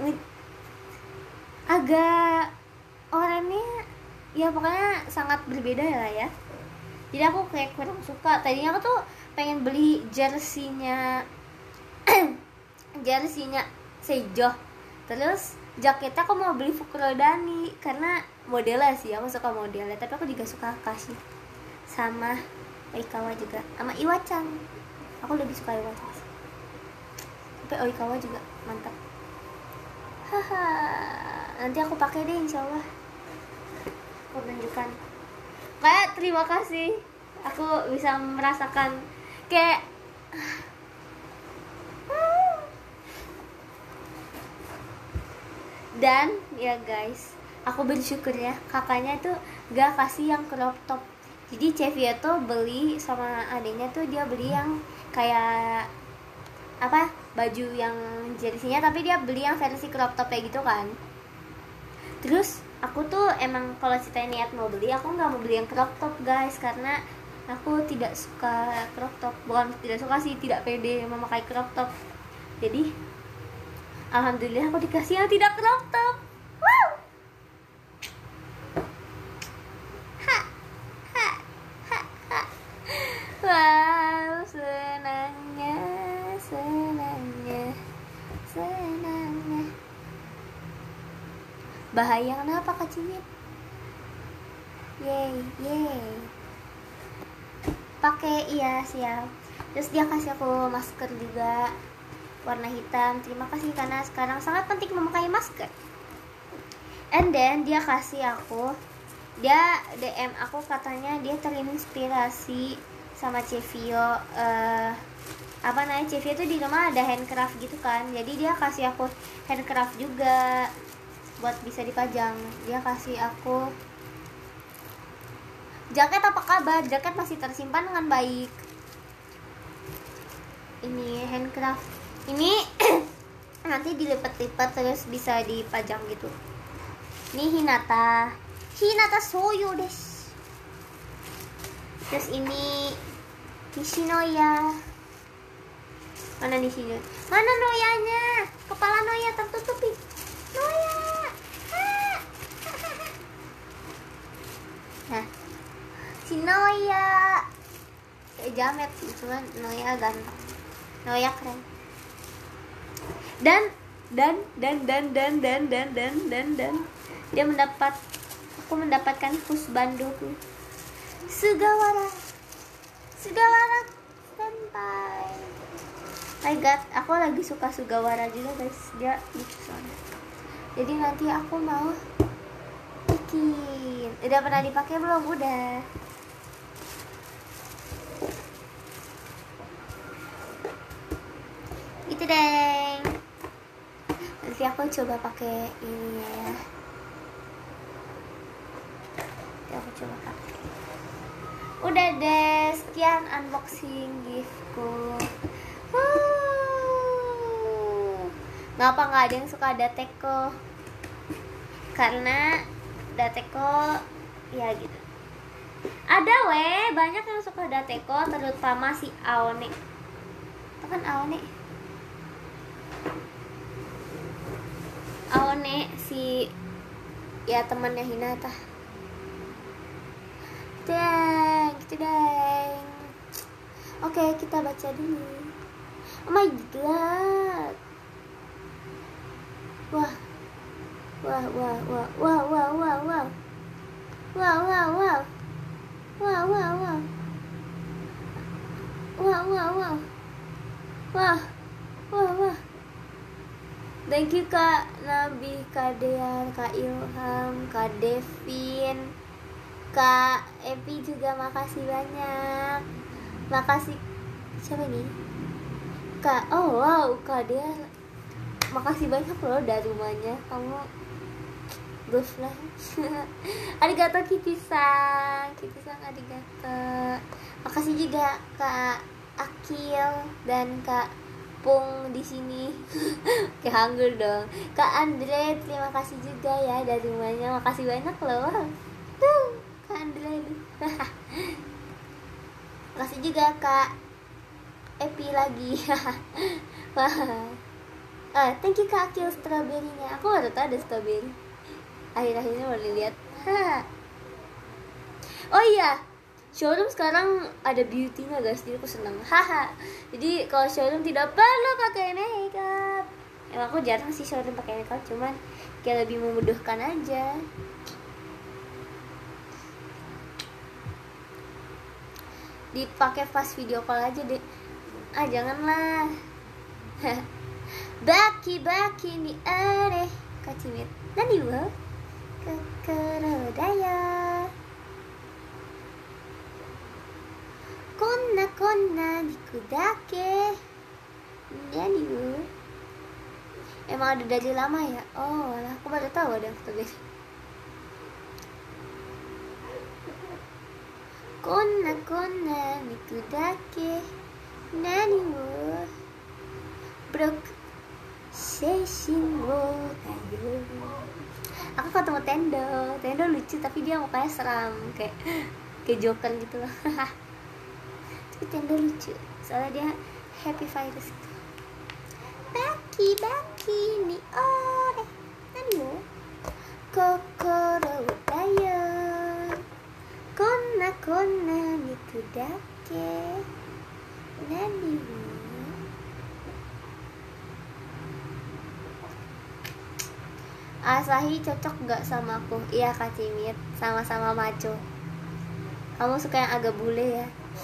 agak oranye ya, pokoknya sangat berbeda lah ya. Jadi aku kayak kurang suka. Tadinya aku tuh pengen beli jersey-nya Seijo, terus jaketnya aku mau beli Fukurodani karena modelnya sih, aku suka modelnya, tapi aku juga suka Kashi sama Oikawa juga, sama Iwachan. Aku lebih suka Iwachan sih, tapi Oikawa juga mantap. Haha, nanti aku pakai deh insyaallah, aku tunjukkan. Kayak terima kasih, aku bisa merasakan kayak dan ya guys, aku bersyukur ya kakaknya tuh gak kasih yang crop top. Jadi Cevia tuh beli sama adiknya tuh, dia beli yang kayak apa, baju yang jersey-nya, tapi dia beli yang versi crop top kayak gitu kan. Terus aku tuh emang kalau ceritanya niat mau beli, aku nggak mau beli yang crop top guys, karena aku tidak suka crop top. Bukan tidak suka sih, tidak pede memakai crop top. Jadi alhamdulillah aku dikasih yang tidak crop top. Wow. Ha, ha, ha, ha. Wow, senangnya. Bahaya kenapa Kak Cimit? Yeay. Pakai, iya siap. Terus dia kasih aku masker juga warna hitam. Terima kasih karena sekarang sangat penting memakai masker. And then dia kasih aku, dia DM aku katanya dia terinspirasi sama Cevio. Apa namanya, Cevio tuh di rumah ada handcraft gitu kan, jadi dia kasih aku handcraft juga buat bisa dipajang. Dia kasih aku jaket. Apa kabar? Jaket masih tersimpan dengan baik. Ini handcraft ini nanti dilipat-lipat terus bisa dipajang gitu. Ini Hinata Soyo desu. Terus ini Nishinoya. Mana Nishinoya? Mana Noyanya? Kepala Noya tertutupi. Noya. Nah, si Noya kayak jamet sih, cuman Noya ganteng. Noya keren. Dan dia aku mendapatkan husbandoku Sugawara senpai. My god, aku lagi suka Sugawara juga guys, dia lucu soalnya. Jadi nanti aku mau bikin. Udah pernah dipakai belum? Udah. Itu deng. Nanti aku coba pakai ini ya. Aku coba pakai. Udah deh, sekian unboxing giftku. Ngapa nggak ada yang suka Dateko? Karena Dateko ya gitu. Ada banyak yang suka Dateko, terutama si Aone. Itu kan Aone. Aone si ya temannya Hinata. Gitu deng. Oke, kita baca dulu. Oh my god. Wah. Wah. Thank you Kak Nabi, Kak Dean, Kak Ilham, Kak Devin, Kak Epi juga makasih banyak. Makasih. Siapa ini? Kak, oh wow, Kak Dean. Makasih banyak loh dari rumahnya. Kamu bos lah. Arigato Kitty-san arigato. Makasih juga Kak Akil dan Kak Pung di sini. Kayak hangul dong. Kak Andre, terima kasih juga ya dari rumahnya. Makasih banyak loh. Tuh, Kak Andre. Makasih juga Kak Epi lagi. Wah. Thank you Kak Akil strawberry-nya. Aku baru tahu ada strawberry. Akhir-akhir ini boleh lihat. Oh iya, showroom sekarang ada beauty-nya guys, jadi aku senang. Jadi kalau showroom tidak perlu pakai makeup. Emang aku jarang sih showroom pakai makeup, cuman kayak lebih memudahkan aja. Dipakai pas video call aja deh. Janganlah. Baki ni are kacimit. Nani wa? Kekerodaya. Konna diku dake. Nani wa? Emang ada dari lama ya? Oh, lah aku baru tahu ada strawberry. Konna diku dake. Nani wa? Brok Seishin wo kayo. Aku ketemu Tendo lucu tapi dia mukanya seram kayak Joker gitu loh. Tapi Tendo lucu soalnya dia happy virus gitu. Baki ni ore nani wo kokoro daya konna niku dake nani wo. Asahi cocok gak sama aku? Iya Kak Cimit, sama-sama maco. Kamu suka yang agak bule ya?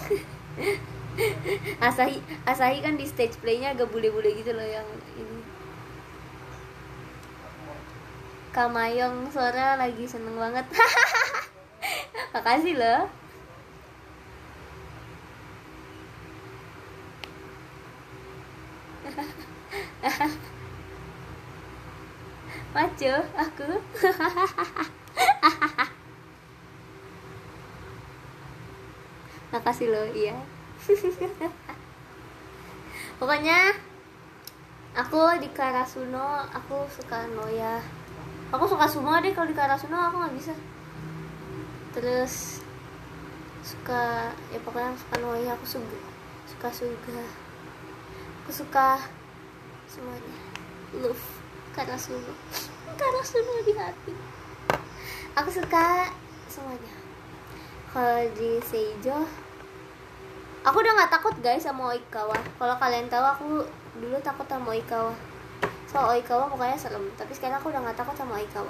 Asahi kan di stage playnya agak bule-bule gitu loh yang ini. Kamayong suara lagi seneng banget. Makasih loh. Maco aku. Makasih loh, iya. Pokoknya aku di Karasuno aku suka Noya. Aku suka semua deh, kalau di Karasuno aku nggak bisa. Terus suka ya pokoknya aku suka Noya, aku suka Suga. Aku suka semuanya. Love Karasuno di hati. Aku suka semuanya. Kalau di Seijo aku udah gak takut guys sama Oikawa. Kalau kalian tahu aku dulu takut sama Oikawa. So Oikawa pokoknya serem. Tapi sekarang aku udah gak takut sama Oikawa.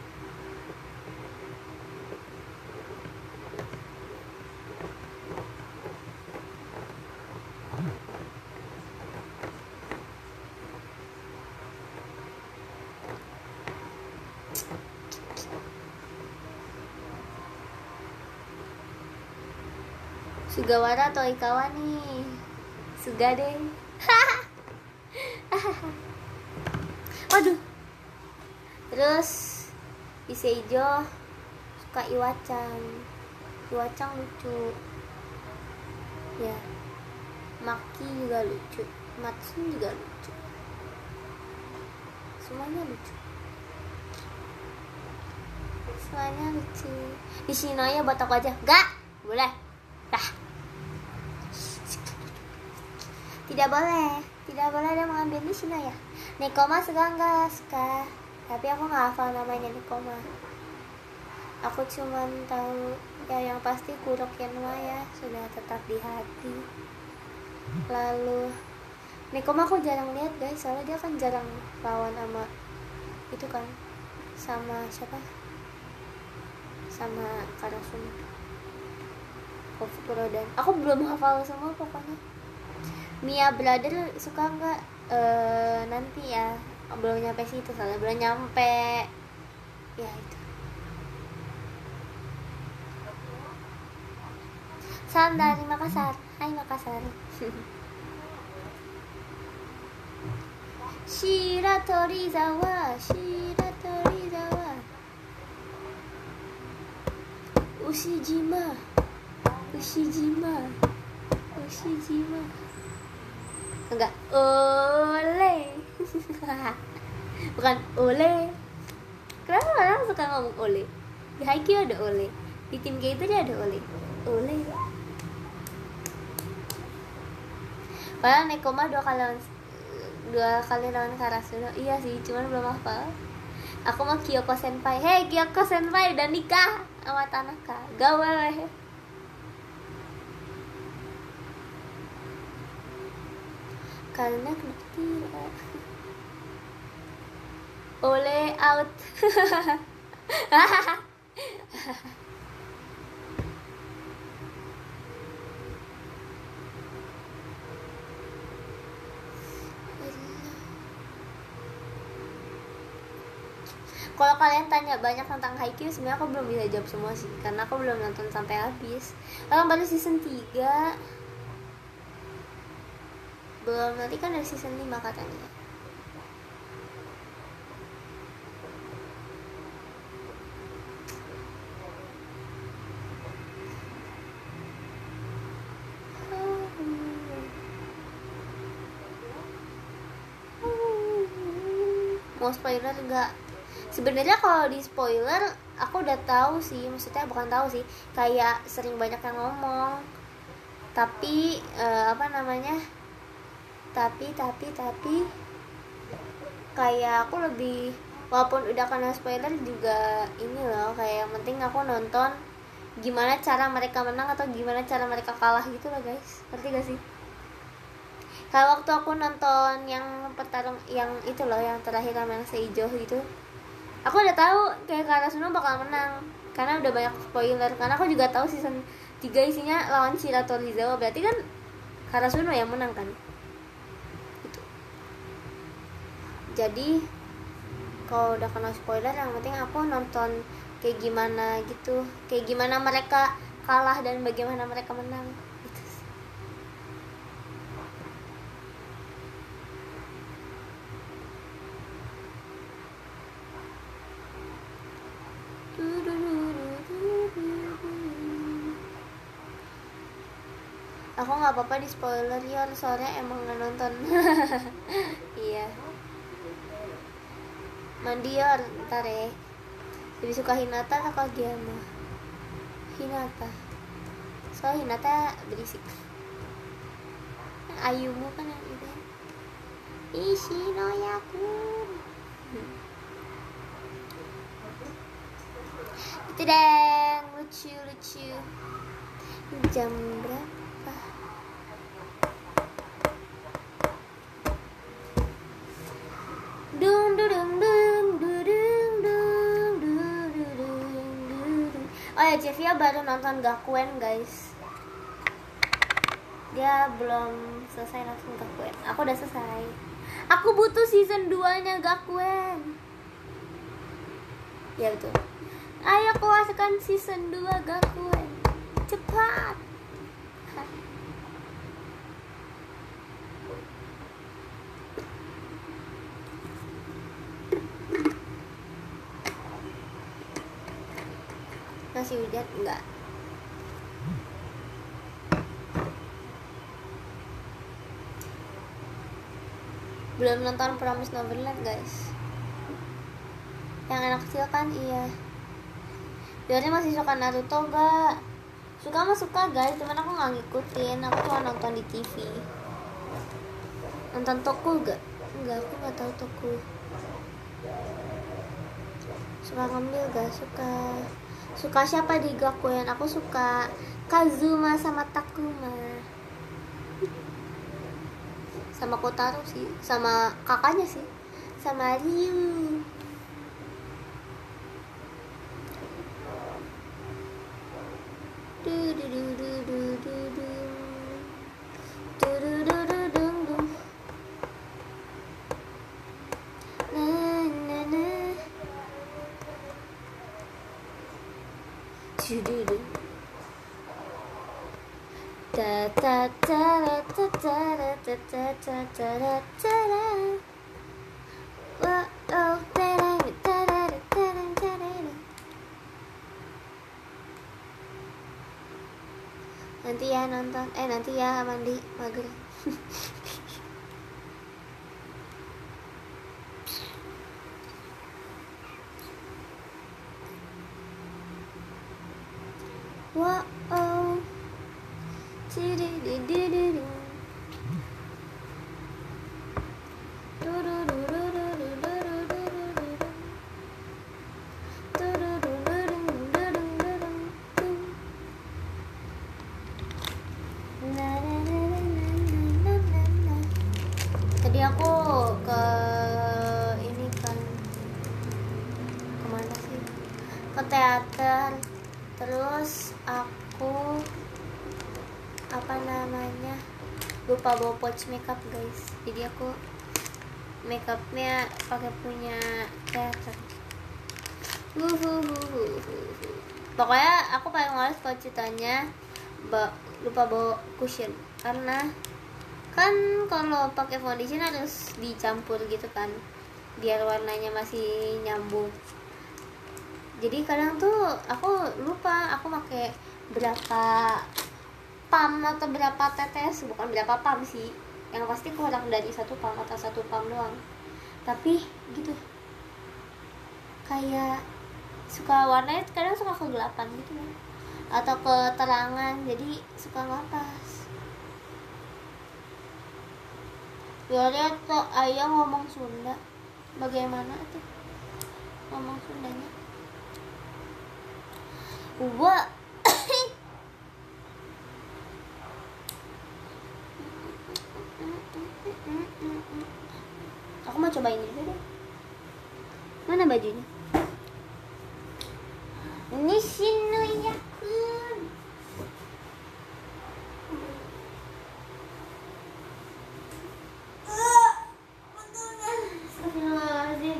Sugawara atau Oikawa nih? Suga deh. Waduh, Terus Iseijo suka Iwachan lucu ya, Maki juga lucu, Matsun juga lucu, semuanya lucu. Di Shinoya buat aku aja, gak boleh dah. Tidak boleh ada mengambil di Shinoya. Nekoma suka, tapi aku nggak hafal namanya Nekoma. Aku cuman tahu ya yang pasti Kurokenwa ya, sudah tetap di hati. Lalu Nekoma aku jarang lihat guys, soalnya dia kan jarang lawan sama itu kan, sama siapa, sama Karasuno, Kofuro, dan aku belum hafal semua pokoknya. Mia Brother suka nggak? Nanti ya, belum nyampe situ soalnya, belum nyampe ya itu. Salam dari Makassar. Hai Makassar. Shiratorizawa. Ushijima. Enggak, ole. Bukan ole. Kenapa orang suka ngomong ole? Di Haikyuu ada ole, di tim kayak itu dia ada ole. Padahal Nekoma dua kali lawan Karasuno. Iya sih, cuman belum hafal. Aku mau Kyoko Senpai. Hei Kyoko Senpai udah nikah sama Tanaka. Gawe. Karena tidak. Ole out. Kalau kalian tanya banyak tentang Haikyuu, sebenarnya aku belum bisa jawab semua sih, karena aku belum nonton sampai habis. Kalau baru season 3 belum, nanti kan dari season 5 katanya. Mau spoiler enggak? Sebenarnya kalau di spoiler aku udah tahu sih, maksudnya bukan tahu sih, kayak sering banyak yang ngomong. Tapi tapi kayak aku lebih, walaupun udah kena spoiler juga ini loh, kayak yang penting aku nonton gimana cara mereka menang atau gimana cara mereka kalah gitu loh guys. Ngerti gak sih? Kayak waktu aku nonton yang yang itu loh, yang terakhir sama yang Seijo gitu, aku udah tahu kayak Karasuno bakal menang karena udah banyak spoiler. Karena aku juga tahu season 3 isinya lawan Shiratorizawa, berarti kan Karasuno yang menang kan gitu. Jadi kalau udah kena spoiler, yang penting aku nonton kayak gimana gitu, kayak gimana mereka kalah dan bagaimana mereka menang gitu. Aku nggak apa-apa di spoiler ya, soalnya emang nggak nonton. Iya. Mandior ntar ya. Lebih suka Hinata atau Kageyama? Hinata. Soalnya Hinata berisik. Ayumu kan yang itu. Ishinoyaku. Itu deh, lucu. Jam berapa? Oh ya, Jevia baru nonton Gakuen guys. Dia belum selesai nonton Gakuen. Aku udah selesai. Aku butuh season 2-nya Gakuen. Ya betul. Ayo keluarkan season 2 Gakuen. Cepat. Masih hujan? Enggak. Belum nonton Promise Neverland guys. Yang anak kecil kan? Iya. Biasanya masih suka Naruto gak? Suka mah suka guys, cuman aku gak ngikutin. Aku cuma nonton di TV. Nonton Toku gak? Enggak, aku gak tahu Toku. Suka ngambil gak? Suka. Suka siapa di Gakuen? Aku suka Kazuma sama Takuma. Sama Kotaro sih, sama kakaknya sih, sama Ryu. Ta ta ta ta ta ta ta ta ta ta ta. Wah, oh, ta ta ta ta ta ta. Nanti ya nonton, nanti ya mandi mager. Wah, oh. Tadi aku ke ini kan, kemana sih? Ke teater. Terus aku apa namanya, lupa bawa pouch makeup guys. Jadi aku makeupnya pakai punya teater. Pokoknya aku paling males kalau ceritanya lupa bawa cushion, karena kan kalau pakai foundation harus dicampur gitu kan biar warnanya masih nyambung. Jadi kadang tuh aku lupa aku pakai berapa pump atau berapa tetes, bukan berapa pump sih, yang pasti kurang dari 1 pump atau 1 pump doang. Tapi gitu, kayak suka warnanya kadang suka kegelapan gitu kan, atau keterangan, jadi suka nggak pas. Biasanya tuh ayah ngomong Sunda, bagaimana tuh ngomong Sundanya? Wah. Aku mau cobain ini deh. Mana bajunya? Nishino Yakun. Astagfirullahaladzim.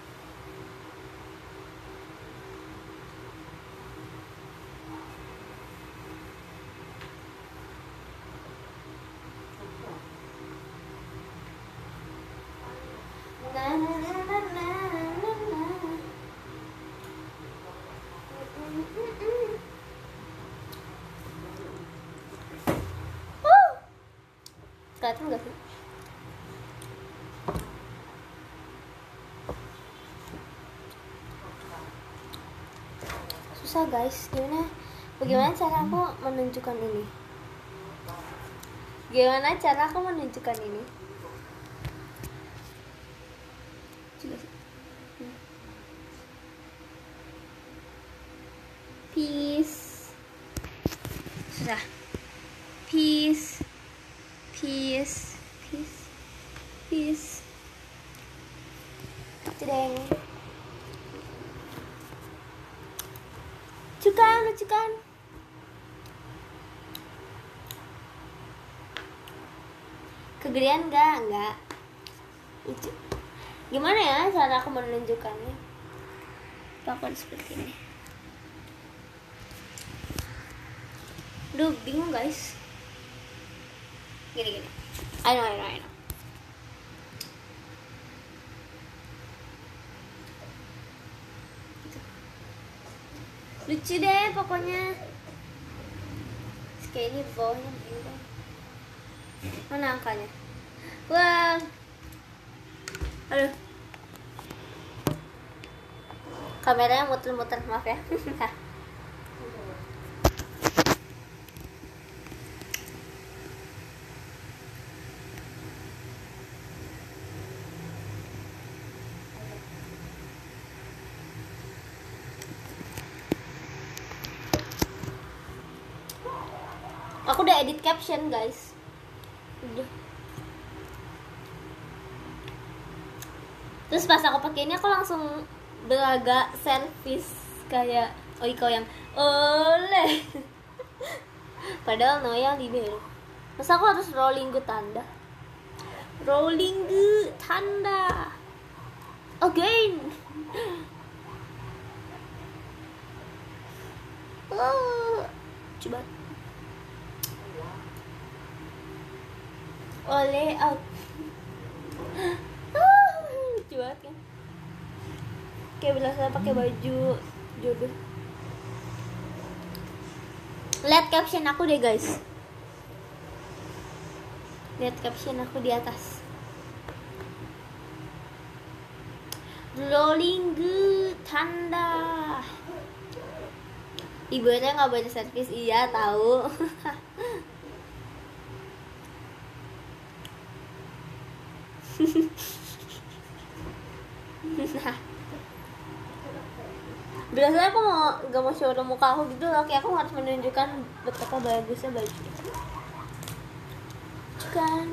Kelihatan gak sih? Susah guys, bagaimana cara aku menunjukkan ini? Gimana cara aku menunjukkan ini? Peace. Susah. Peace. Peace. Peace. Peace. Cedeng. Lucukan. Kegedean enggak. Lucu. Gimana ya cara aku menunjukkannya? Pakai seperti ini. Duh, bingung guys. Gini. I know. Lucu deh pokoknya. Kayak ini bawahnya begini. Mana angkanya? Wah. Aduh. Kameranya muter-muter, maaf ya. Aku udah edit caption, guys. Udah. Terus pas aku pakai ini aku langsung beragak selfish kayak Oiko yang oleh. Padahal Noya libero. Masa aku harus rolling good tanda? Rolling good tanda. Again. Oh, coba. Oleh out. Lucu banget kan? Kayak berasa pakai baju jodoh. Lihat caption aku deh, guys. Lihat caption aku di atas. Rolling good tanda. Ibunya nggak banyak servis, iya tahu. Biasanya aku gak mau show muka aku gitu loh, kayak aku harus menunjukkan betapa bagusnya baju kan.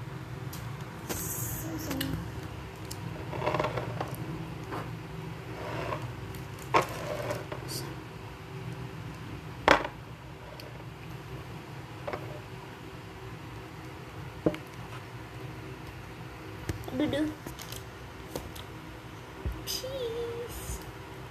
Duduk. Peace.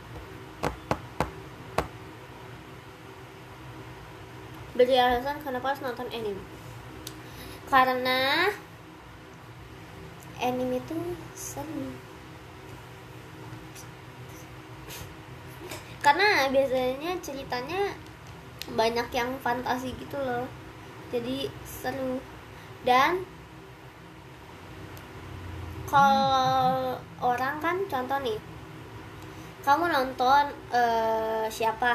Beri alasan kenapa harus nonton anime. Karena anime itu seru. Karena biasanya ceritanya banyak yang fantasi gitu loh. Jadi seru. Dan kalau orang kan contoh nih, kamu nonton siapa,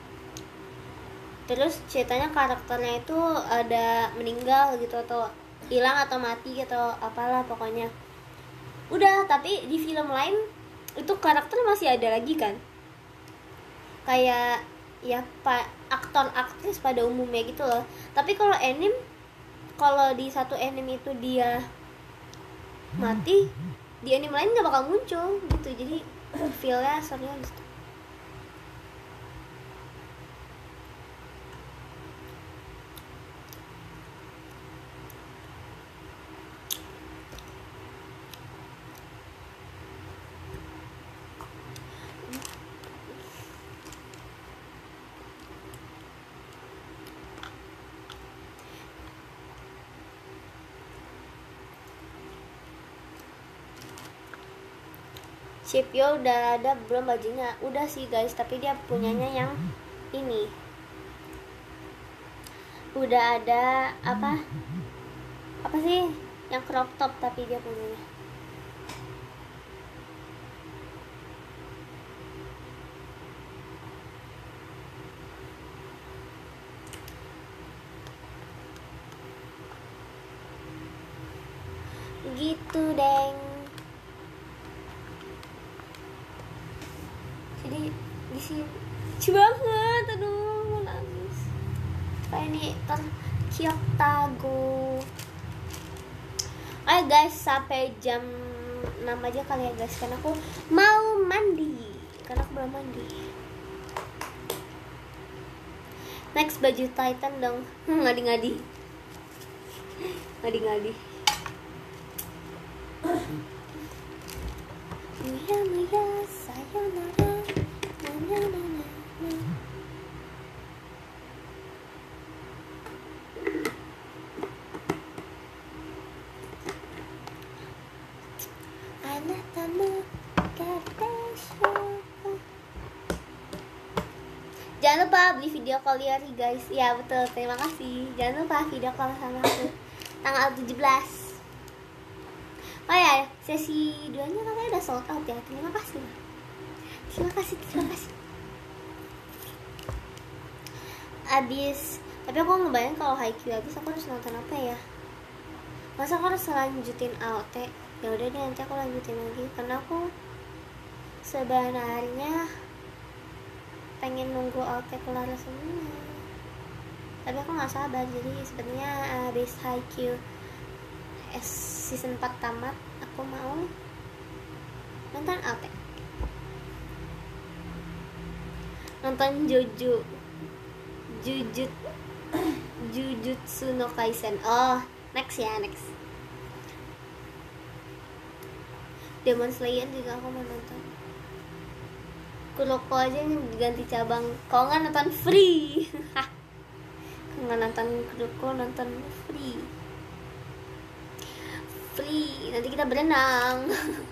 terus ceritanya karakternya itu ada meninggal gitu atau hilang atau mati atau apalah pokoknya udah, tapi di film lain itu karakter masih ada lagi kan, kayak ya aktor aktris pada umumnya gitu loh. Tapi kalau anime, kalau di satu anime itu dia mati, di anime lain nggak bakal muncul gitu, jadi feel-nya serunya gitu. Cipyo udah ada belum bajunya? Udah sih guys, tapi dia punyanya yang ini. Udah ada apa sih yang crop top, tapi dia punyanya. Gitu deng. Jadi di sini lucu banget, aduh mau nangis. Kayak ini Kyotago. Ayo guys, sampai jam 6 aja kali ya guys, karena aku mau mandi, karena aku belum mandi. Next baju Titan dong. Ngadi-ngadi. Maya sayonara. Jangan lupa beli video call ya guys. Ya betul, terima kasih. Jangan lupa video call sama aku tanggal 17. Oh ya, sesi 2-nya katanya udah sold out ya. Terima kasih. Abis, tapi aku ngebayang kalau Haikyuu abis aku harus nonton apa ya? Masa aku harus lanjutin AOT? Ya udah deh, nanti aku lanjutin lagi karena aku sebenarnya pengen nunggu AOT kelar semua. Tapi aku nggak sabar, jadi sebenarnya abis Haikyuu season 4 tamat, aku mau nonton AOT, nonton Jujutsu no Kaisen. Oh, next. Demon Slayer juga aku mau nonton. Kuroko aja yang diganti cabang. Kalau nggak nonton free. Kalau nggak nonton Kuroko, nonton free. Nanti kita berenang.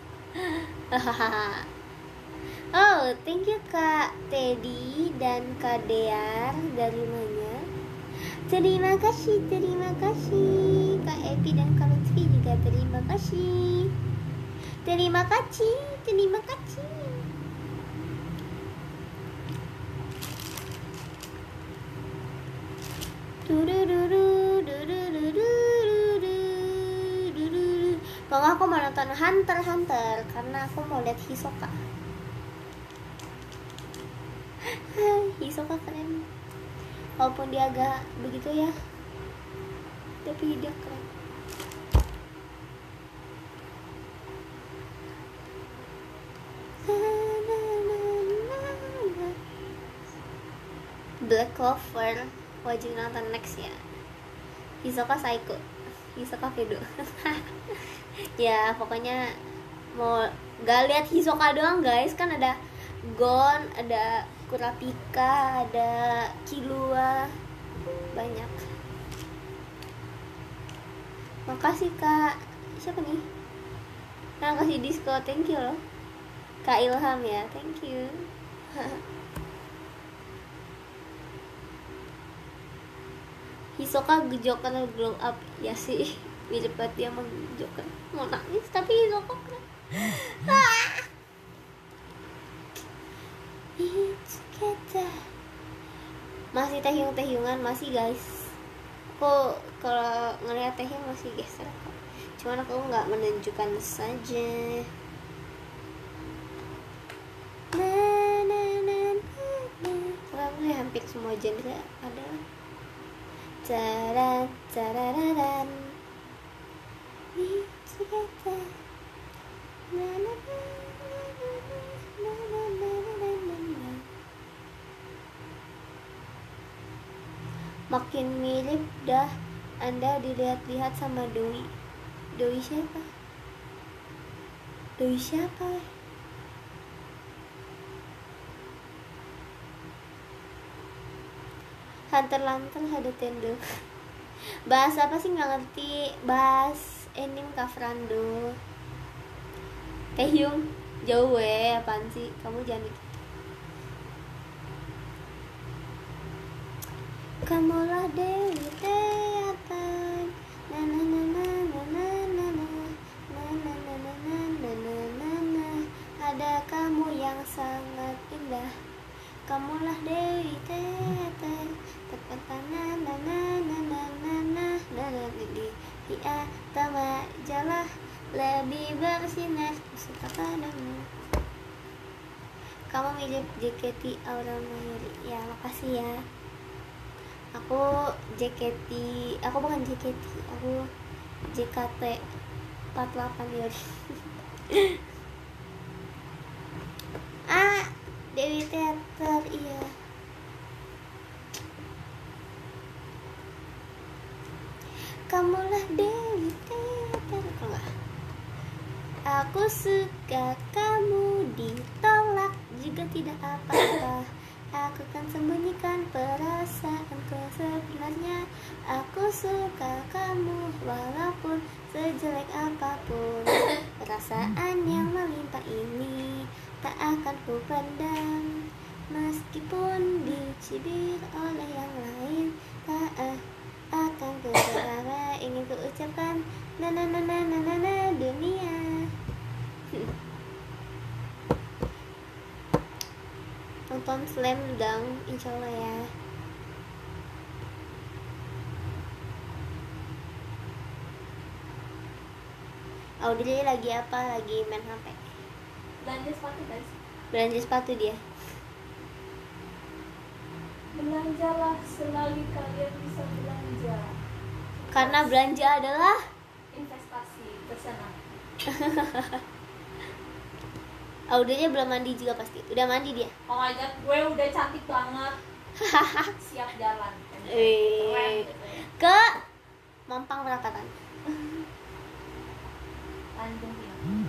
Oh, thank you Kak Teddy dan Kak Dear dari mana? Terima kasih Kak Epi dan Kak Lutfi juga terima kasih. Pokoknya aku mau nonton Hunter karena aku mau lihat Hisoka. Hisoka keren. Walaupun dia agak begitu ya, tapi dia keren. Black Clover wajib nonton next ya. Hisoka Psycho, Hisoka Vedo. Ya pokoknya mau gak lihat Hisoka doang guys, kan ada Gon, ada Kurapika, ada Killua, banyak. Makasih Kak, siapa nih? Nah, kasih disco, thank you loh. Kak Ilham ya, thank you. Hisoka Joker glow up ya sih, mirip banget dia sama Joker. Mau nangis tapi Hisoka keren. Masih tehyung-tehyungan masih guys. Aku kalau ngeliat tehyung masih geser kok. Cuman aku nggak menunjukkan saja. Pokoknya hampir semua genre ada. Tarararan. Makin mirip dah Anda dilihat-lihat sama Doi. Doi siapa? Hunter Lanter ada tendo. Bahas apa sih nggak ngerti. Bahas anime Kafrando. Taehyung jauh apaan sih? Kamu jangan gitu. Kamulah Dewi Teatan. Ada kamu yang sangat indah. Kamulah Dewi Teatan. Iya, tama jalah lebih bersinar suka padamu. Kamu mirip JKT Aura Mayuri. Ya, makasih ya. Aku JKT, aku bukan JKT, aku JKT 48 Yuri. Dewi Teater, iya. Kamulah Dewi Teater, enggak? Aku suka kamu, ditolak juga tidak apa-apa. Aku kan sembunyikan perasaanku sebenarnya. Aku suka kamu walaupun sejelek apapun. Perasaan yang melimpah ini tak akan ku pendam. Meskipun dicibir oleh yang lain, tak akan keserara ingin ku ucapkan na na na na na na na dunia. Nonton Slam Dunk insyaallah ya. Audrey lagi apa? Lagi main HP. Belanja sepatu guys. Belanja sepatu dia. Belanjalah selagi kalian bisa belanja. Karena belanja adalah Investasi ke sana. Audrey belum mandi juga pasti. Udah mandi dia. Oh my god, gue udah cantik banget. Siap jalan. Keren, gitu ya. Ke Mampang Perapatan. Tanjung Pinang.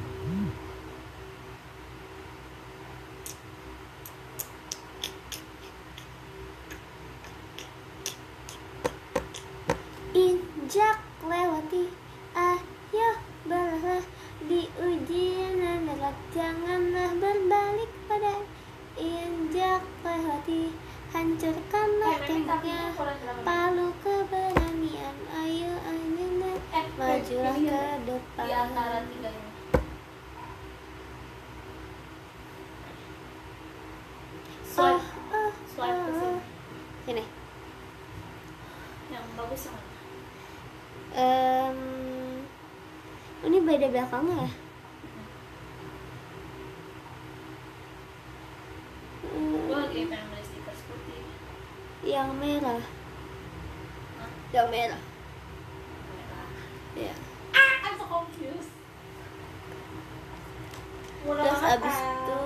Injak lewati, ayo belahlah di ujian adalah janganlah berbalik pada. Injak lewati, hancurkanlah temboknya, palu keberanian, ayo anjingnya, majulah ke depan. Di antara tiga ini. Swipe ke sini. Sini. Yang bagus yang mana? Ini beda belakangnya ya? Gue lagi pengen beli stiker putih. Yang merah. Hah? Yang merah. Merah. Ya. I'm so confused. Terus abis itu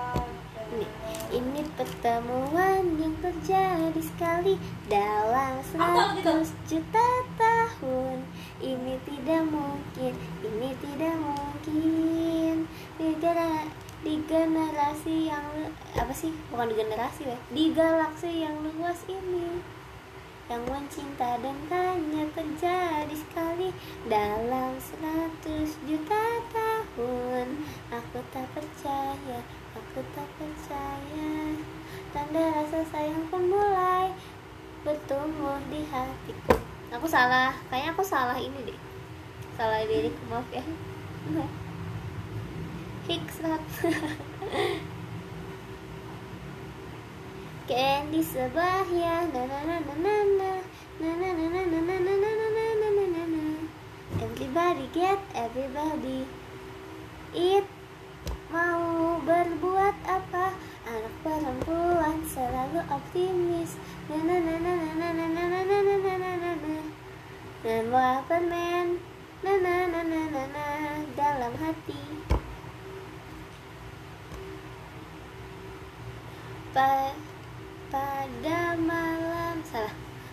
ini pertemuan yang terjadi sekali dalam 100 juta tahun. Ini tidak mungkin, ini tidak mungkin. Di generasi yang apa sih? Bukan di generasi ya. Di galaksi yang luas ini, yang mencinta dan hanya terjadi sekali dalam 100 juta tahun. Aku tak percaya, aku tak percaya. Tanda rasa sayang pun mulai bertumbuh di hatiku. Aku salah, kayaknya aku salah ini deh. Salah lirik, maaf ya. Hiksrat. Candy sebahya, na na na na na na na na na na na na na na na na na na. Everybody get everybody. It mau berbuat apa? Anak perempuan selalu optimis. Na na na na na na na na na na na na na na. Dan buah permen. Na na na na na na dalam hati. Pada malam salah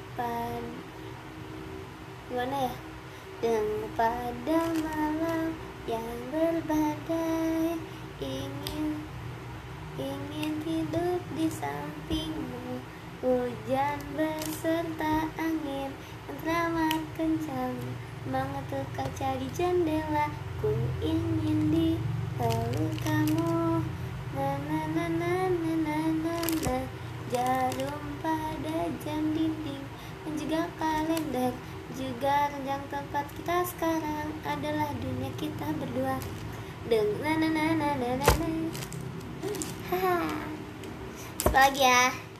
gimana ya, dan pada malam yang berbadai ingin hidup di sampingmu, hujan beserta angin yang teramat kencang mengetuk kaca di jendela, ku ingin dipeluk kamu. Na na na na na na na na. Jarum pada jam dinding dan juga kalender, juga ranjang tempat kita sekarang adalah dunia kita berdua. Dengan na na na na na na. Haha. Apa lagi ya?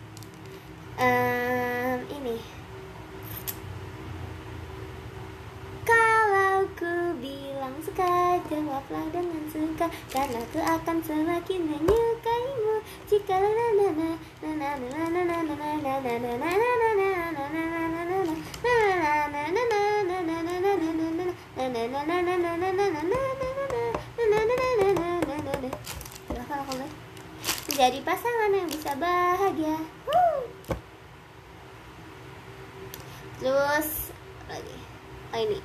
Ini. Kalau ku bilang suka, jawablah dengan suka, karena ku akan semakin menyukaimu. Jika na na na na na na na na na na na na na na jadi pasangan yang bisa bahagia. Terus lagi ini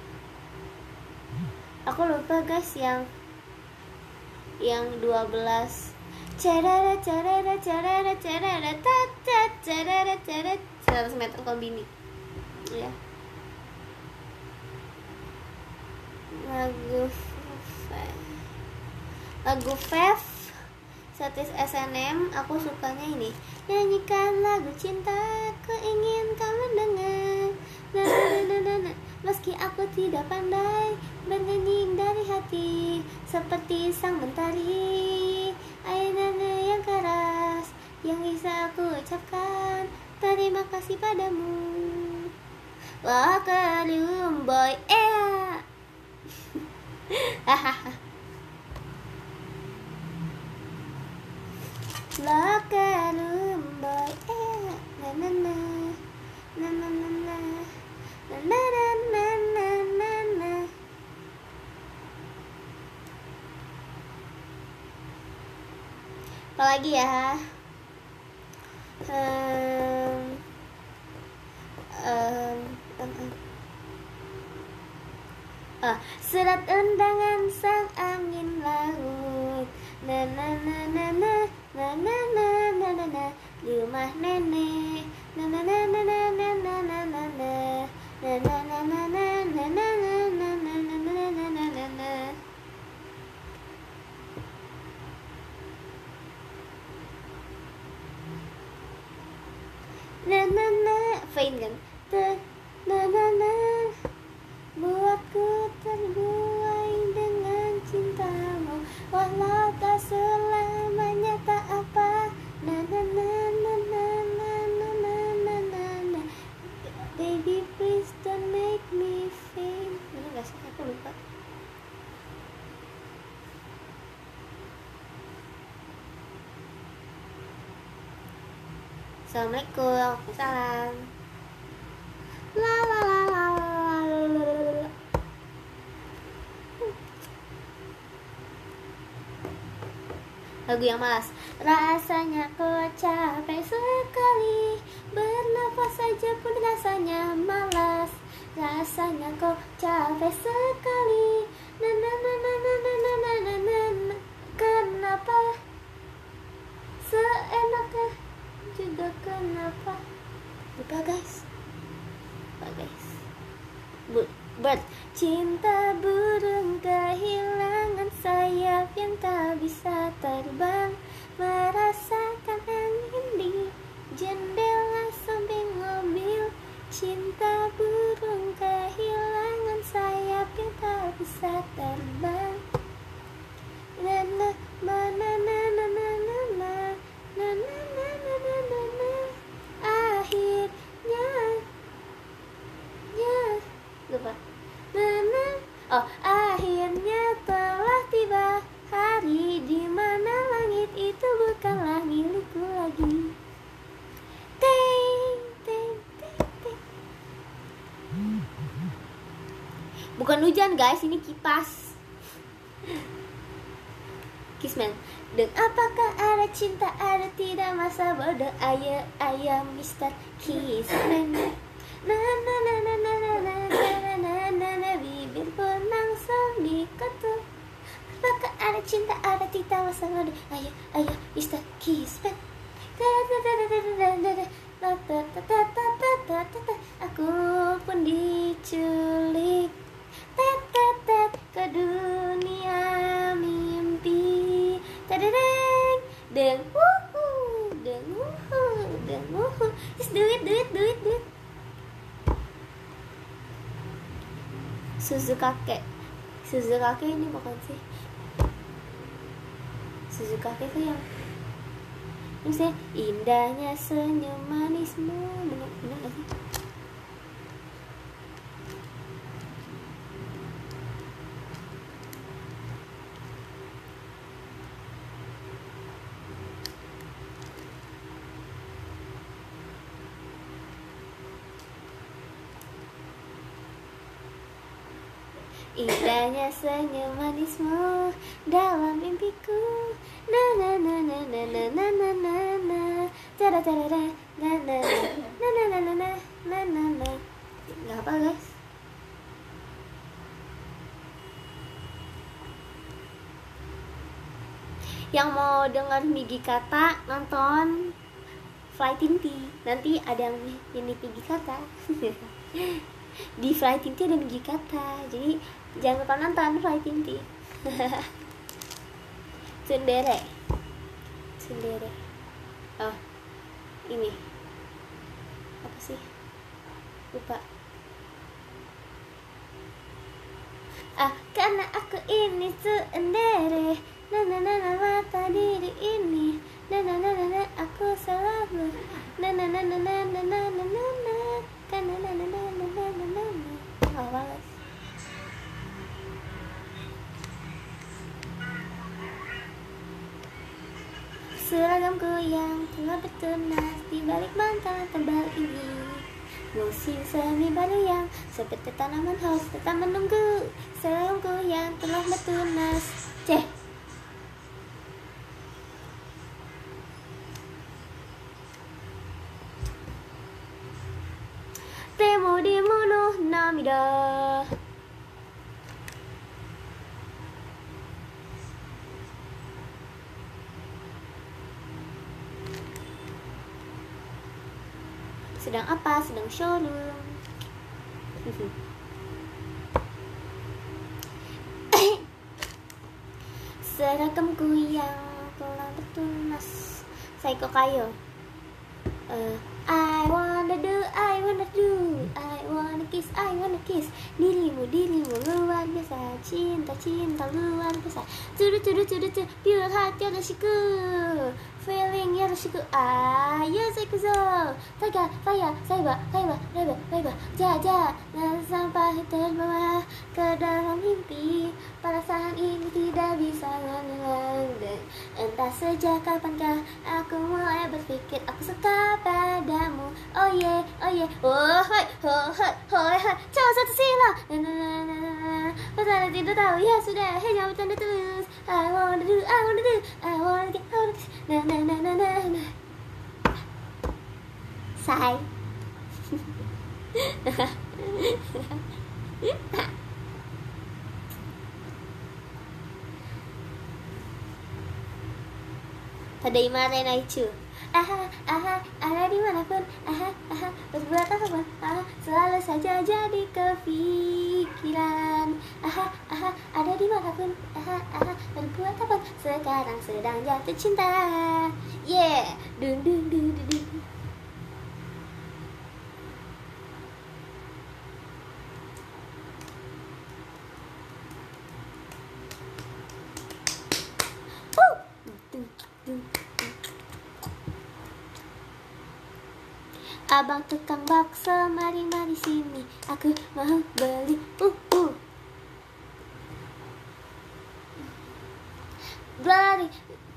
aku lupa guys, yang 12 cerara 100 meter kombini ya. Lagu Fev Setlist SNM aku sukanya ini. Nyanyikan lagu cinta, ku ingin kau mendengar. Na, na, na, na, na. Meski aku tidak pandai bernyanyi dari hati, seperti sang mentari, ayunannya yang keras, yang bisa aku ucapkan terima kasih padamu. Wakalum boy, hahaha. Wakalum boy, na na na na na na na na na na na na na. Apalagi ya? Surat undangan sang angin laut, na na na na na na na na na na na, rumah nenek, na na na na na na na na na na, na na na na na na na na na na na na na na. Na na na, fine kan? Na na na, buatku terbuai dengan cintamu, walau tak selamanya tak apa. Na na na na na na na na na na na. Baby please don't make me faint. Mana nggak sih? Aku lupa. Assalamualaikum. Salam. La la la la la. Lagu yang malas. Rasanya kok capek sekali, bernafas saja pun rasanya malas. Rasanya kok capek sekali. Na na na na na na na na na na. Kenapa seenaknya juga kenapa? Lupa guys. Bird. Cinta burung kehilangan sayap yang tak bisa terbang, merasakan angin di jendela samping mobil. Cinta burung kehilangan sayap yang tak bisa terbang. Na na na na na na na na na na na na na na. Akhirnya lupa. Akhirnya telah tiba hari di mana langit itu bukanlah milikku lagi. Teng teng teng teng. Bukan hujan guys, ini kipas. Kisman. Dan apakah ada cinta, ada tidak, masa bodoh, ayo ayo Mr. Kisman. Na na na na na na na na na na na, bibir pun langsung diketuk. Apakah ada cinta, ada tidak, masa bodoh, ayo ayo Mr. Kisman. Aku pun diculik ke dunia mimpi. Tadadang, deng wuhu, deng wuhu, deng wuhu. Just do it. Suzu kakek ini bukan sih? Suzu kakek itu yang misalnya indahnya senyum manismu, benar gak sih? Indahnya senyum manismu dalam mimpiku. Na na na na na na na na na na. Tada tada na na na na na na na na na na. Nggak apa guys. Yang mau dengar Migi Kata nonton Fly Tinti. Nanti ada yang ini Migi Kata. Di Fly Tinti ada Migi Kata. Jadi jangan lupa nonton Fly Tinti. Tsundere. Sendiri. Oh, ini apa sih? Lupa. Karena aku ini sendiri, mata diri ini, aku selalu, awas. Seragamku yang telah bertunas di balik mantel tebal ini. Musim semi baru yang seperti tanaman haus tetap menunggu. Seragamku yang telah bertunas. Temo di mono namida. Sedang apa? Sedang showroom. Seragamku yang telah bertunas. Psycho Kayo. I wanna do, I wanna kiss. Dirimu luar biasa. Cinta luar biasa. Pure heart yoroshiku. Feeling yoroshiku. Yuzukuzo. Taga, fire, saiba. Jaja, sampai terbawa ke dalam mimpi. Perasaan ini tidak bisa hilang. Entah sejak kapankah aku mulai berpikir aku suka padamu. Oh yeah, oh hai, cuma satu sila. Padahal tidak tahu ya sudah, hanya bercanda terus. I wanna do, na. Say. Tadaima Naichu. Ada dimanapun. Berbuat apapun. Selalu saja jadi kepikiran. Ada dimanapun. Berbuat apapun. Sekarang sedang jatuh cinta. Yeah. Dung. Abang tukang bakso, mari sini, aku mau beli. Glory.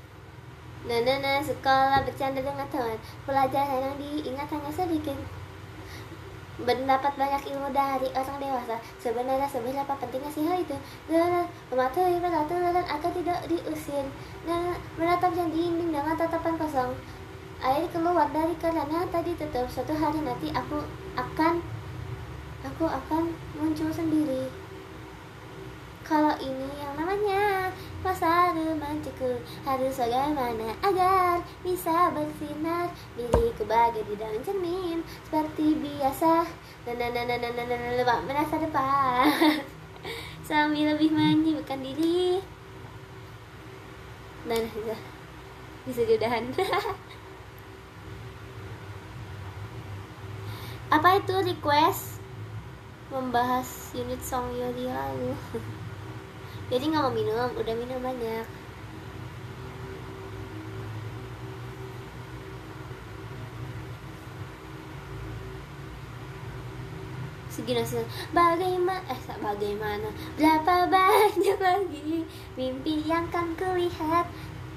Sekolah bercanda dengan teman, pelajaran yang diingat hanya sedikit. Mendapat banyak ilmu dari orang dewasa. Sebenarnya seberapa pentingnya sih hal itu? Mematuhi peraturan agar tidak diusir. Menatap dinding dengan tatapan kosong. Air keluar dari keran yang tadi tutup. Suatu hari nanti aku akan muncul sendiri. Kalau ini yang namanya masa remajaku, harus bagaimana agar bisa bersinar. Diriku bagai di dalam cermin seperti biasa. Merasa depan sambil lebih menyibukkan diri. Dan bisa diudahan. Apa itu request membahas unit song Yori lalu? Jadi nggak mau minum, udah minum banyak. Bagaimana berapa banyak lagi mimpi yang kan kulihat.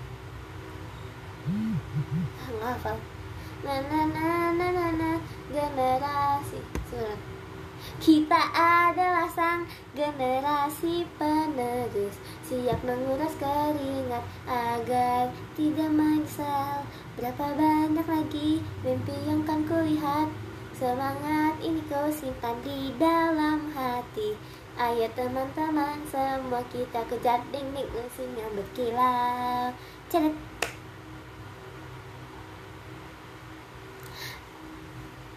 Nggak hafal. Generasi surat. Kita adalah sang generasi penerus, siap menguras keringat agar tidak menyesal. Berapa banyak lagi mimpi yang kan kulihat. Semangat ini kau simpan di dalam hati. Ayo teman-teman, semua kita kejar dinding mesin yang berkilau. Ceret.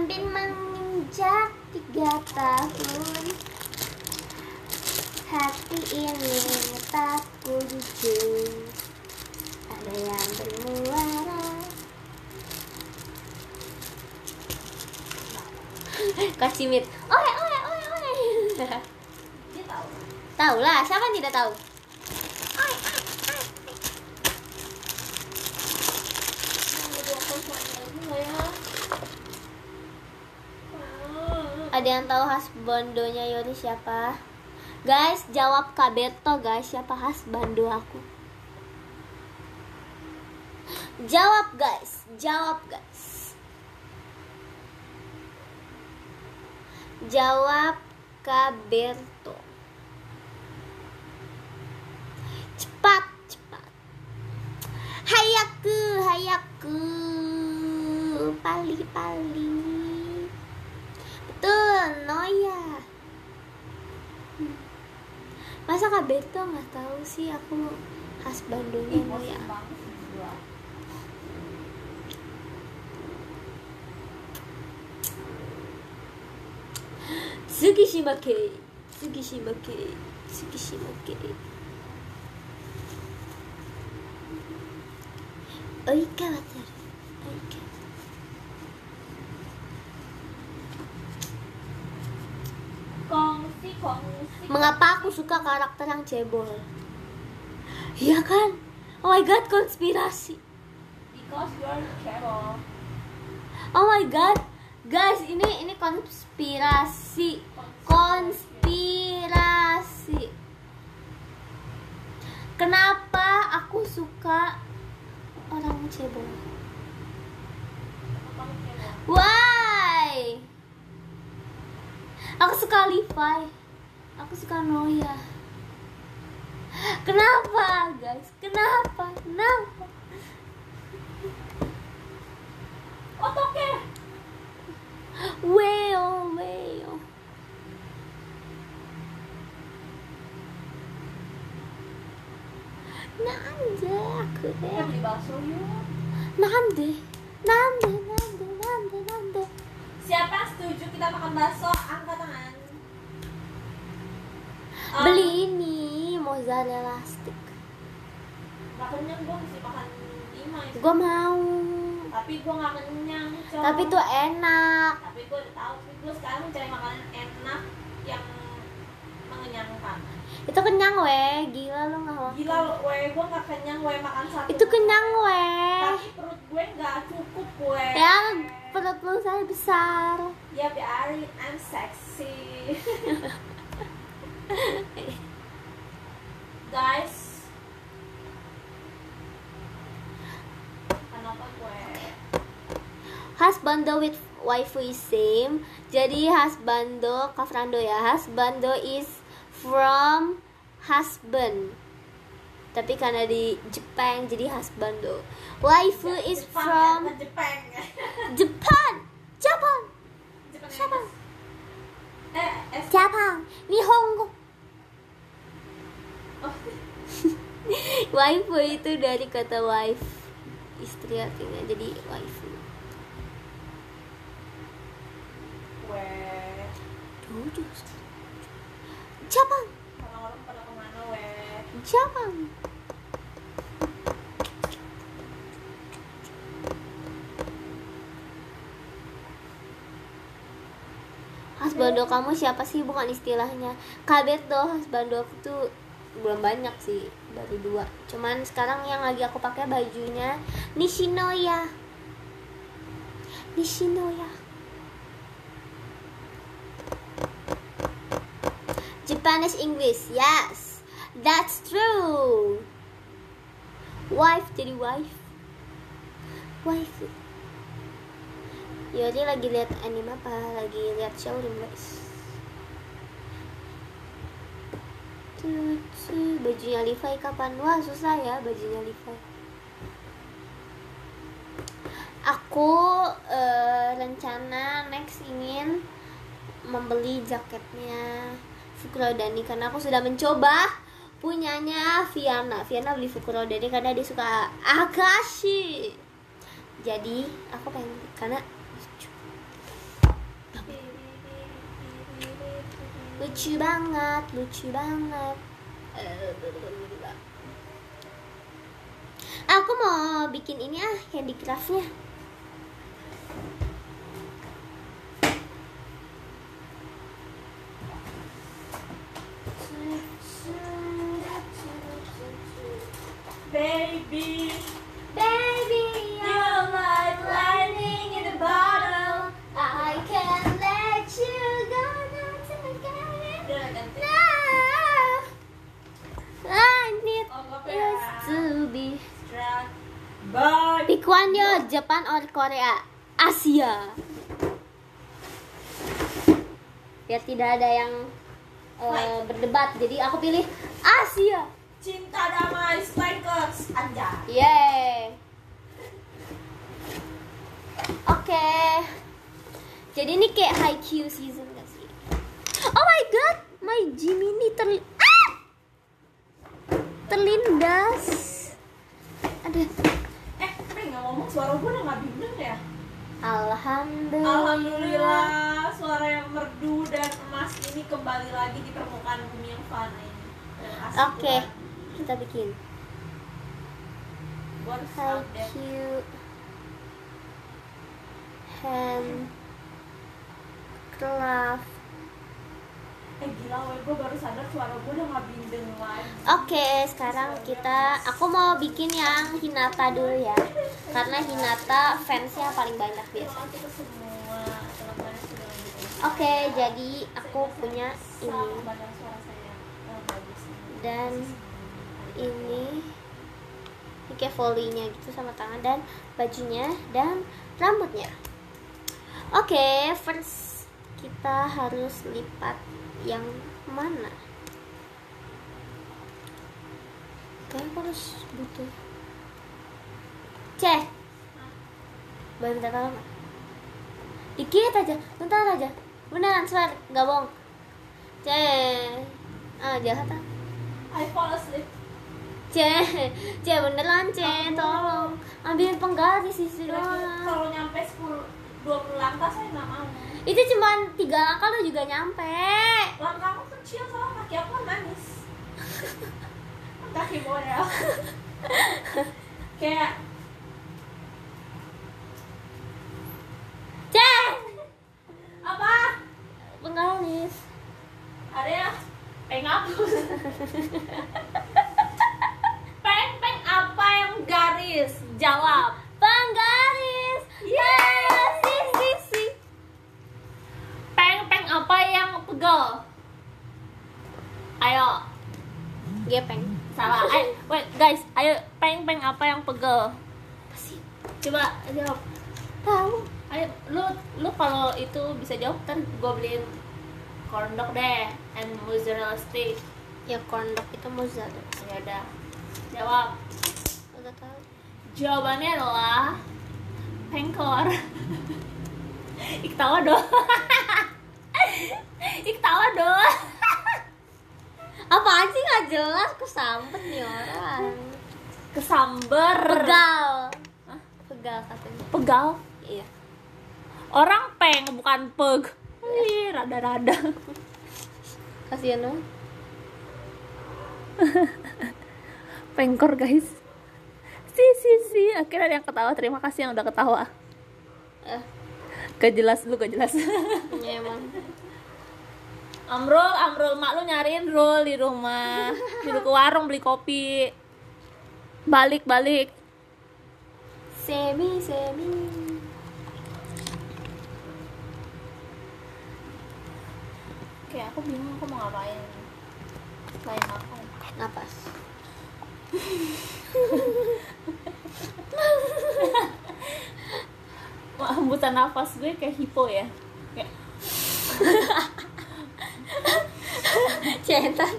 hampir menginjak 3 tahun. Hati ini tak kunjung ada yang bermuara. Kasimit. Oe. Dia tahu. Tahu lah, siapa yang tidak tahu? Ada yang tahu husbandonya Yori siapa? Guys, jawab Kabeto guys, siapa husbando aku? Jawab guys. Jawab Kaberto. Cepat. Hayaku. Pali. Betul, Noya. Masa Kaberto nggak tahu sih aku husbandonya Noya. Tsukishima Kei. Oika Wataru. Kongsi. Mengapa aku suka karakter yang cebol? Iya kan? Oh my god, konspirasi. Because you're cable. Oh my god, guys, ini konspirasi. Kenapa aku suka orang cebol? Why? Aku suka Levi. Aku suka Noya. Kenapa, guys? Kenapa? Otoke. Weo. Nande aku Kita beli bakso yuk. Nande. Siapa yang setuju kita makan bakso? Angkat tangan. Beli ini mozzarella stick. Gak kenyang, gue mesti makan 5 Gue mau. Tapi gue gak kenyang, Cok. Tapi itu enak. Tapi gue udah tahu, gue sekarang mencari makanan enak yang mengenyangkan. Itu kenyang weh, gila lu nggak makan. Gila lo, gue gak kenyang makan satu. Itu kenyang weh. Tapi perut gue gak cukup weh. Ya perut lu saya besar. Ya biarin, I'm sexy. Guys, kenapa gue? Husbando with waifu is same. Jadi husbando, Kafrando ya. Husbando is from husband. Tapi karena di Jepang jadi husbando. Waifu is from Jepang. Japan. Jepang. Nihongo. Oh. Waifu itu dari kata wife, istri artinya, jadi waifu. Weh, Jepang. orang-orang pada kemana weh? Jepang. Husbando kamu siapa sih? Bukan istilahnya. Kabeto, husbando aku tuh belum banyak sih, baru 2. Cuman sekarang yang lagi aku pakai bajunya Nishinoya. Japanese English, yes, that's true. Wife jadi wife. Yori lagi lihat anime apa? Lagi lihat showroom guys. Bajunya Levi kapan? Wah susah ya bajunya Levi. Aku rencana next ingin membeli jaketnya Fukurodani karena aku sudah mencoba punyanya Viana beli Fukurodani karena dia suka Akashi. Jadi aku pengen karena lucu banget. Aku mau bikin ini handicraftnya. Baby, You're like lightning in a bottle. I can't let you go now till I get it. I need you to be. bye. Pick one yo, Japan or Korea? Asia. Biar tidak ada yang berdebat, jadi aku pilih Asia. Cinta damai Strikers, anjay. Yeay. Oke. Jadi ini kayak Haikyuu season gak sih? Oh my god, my Jiminy terlindas. Ada. Tapi nggak ngomong, suara gue udah nggak bindeng ya. Alhamdulillah. Suara yang merdu dan emas ini kembali lagi di permukaan bumi yang fana ini. Oke, kita bikin Gue harus update. Haikyuu handcraft. Gila, gue baru sadar suara gue udah nggak bindeng lagi. Oke, sekarang aku mau bikin yang Hinata dulu ya, karena Hinata fansnya paling banyak biasa. Terima kasih ke semua teman-teman yang sudah mendukung. Oke, jadi aku punya Sama ini badan suara saya bagus. dan ini kayak volley-nya gitu sama tangan dan bajunya dan rambutnya. Oke, first kita harus lipat yang mana? Kayaknya aku harus butuh boleh minta tolong nggak? Dikit aja, bentar aja, beneran swear, nggak bohong. Jahat ah. I fall asleep. Beneran tolong ambilin penggaris isi doang. Kalau nyampe 20 langkah saya nggak mau. Itu cuma 3 langkah lo juga nyampe. Langkah aku kecil soalnya kaki aku kan manis. Kaki model. Kayak apa? Penggaris. Ada ya? Penghapus. Peng apa yang garis? Jawab. Penggaris. Si. Peng apa yang pegel? Ayo. Gepeng. Salah. Wait guys, ayo peng apa yang pegel? Apa sih? Coba jawab. Tahu. Ayo, lu kalau itu bisa jawab, ntar gue beliin corn dog deh and mozzarella stick. Ya corn dog itu mozzarella. Ya udah, jawab. Udah tahu. Jawabannya adalah pengkor. Iktawa dong. Iktawa dong. Apaan sih nggak jelas? Kesambet nih orang. Kesamber. Pegal. Hah? Pegal katanya. Pegal. Iya. Orang peng bukan peg. Ih, rada-rada. Kasihan dong. Pengkor guys. Si. Akhirnya ada yang ketawa. Terima kasih yang udah ketawa. Gak jelas lu, gak jelas. Ya emang. Amrul, mak lu nyariin Rul di rumah. Dulu ke warung beli kopi. Balik. Semi. Kayak aku bingung aku mau ngapain. Kayak makan. Napas. Hembusan nafas gue kayak hipo ya. Kayak Centang.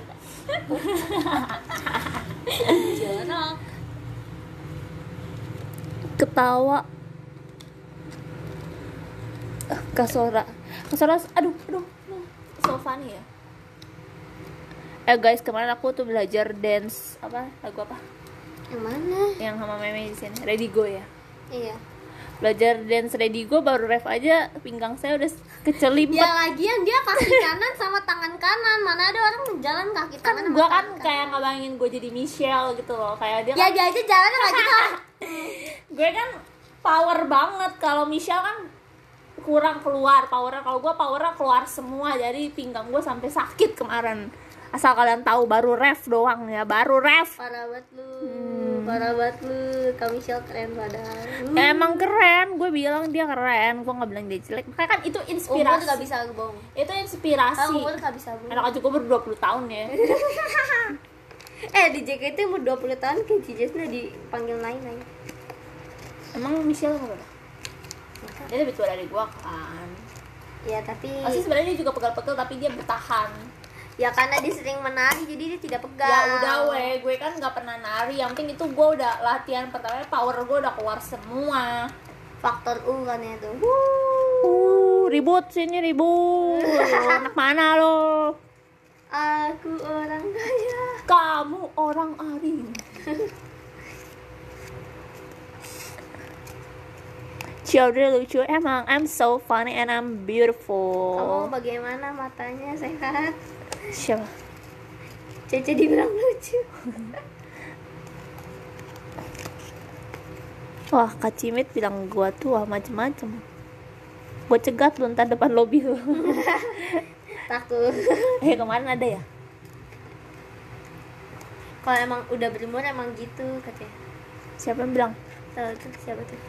Jorok. ketawa. Kasora, aduh, so funny ya. Guys, kemarin aku tuh belajar dance lagu apa? Yang mana? Yang sama Meme di sini, Ready Go ya. Iya. Belajar dance ready gue baru ref aja pinggang saya udah kecelimpet. Ya lagian dia kaki kanan sama tangan kanan, mana ada orang jalan kaki Kan tangan sama gue kan tangan kayak kanan. ngebayangin gue jadi Michelle gitu loh, kayak dia Ya kan, dia aja jalannya kayak gitu. gue kan power banget, kalau Michelle kan kurang keluar powernya, kalau gue powernya keluar semua, jadi pinggang gue sampai sakit kemarin. Asal kalian tahu, baru ref doang ya, baru ref. Parah banget lu. Parah banget lu. Kak Michelle keren padahal. Ya, emang keren, gue bilang dia keren, gue nggak bilang dia jelek. Makanya kan itu Umur inspirasi. gak bisa bohong. Itu inspirasi. Kamu umur gak bisa bohong. Anak aja gue baru 20 tahun ya. Di JKT umur 20 tahun kayak Cijes udah dipanggil lain-lain. Emang Michelle umur berapa? Dia lebih tua dari gue kan. Ya tapi Pasti sebenarnya dia juga pegal-pegal tapi dia bertahan. ya karena dia sering menari jadi dia tidak pegal. Ya udah weh, gue kan nggak pernah nari. Yang penting itu gue udah latihan pertamanya, power gue udah keluar semua. Faktor U kan itu. Ribut sini ribut. Anak mana lo? Aku orang kaya. Kamu orang aring. Ciaudrey lucu emang. I'm so funny and I'm beautiful. Kamu bagaimana matanya sehat? Siapa? Cece dibilang lucu. Wah, Kak Cimit bilang gua tua macem-macem. Gua cegat lu ntar depan lobi lu. Takut. Kemarin ada ya? Kalau emang udah berumur emang gitu katanya. Siapa yang bilang? Tahu tuh siapa tuh?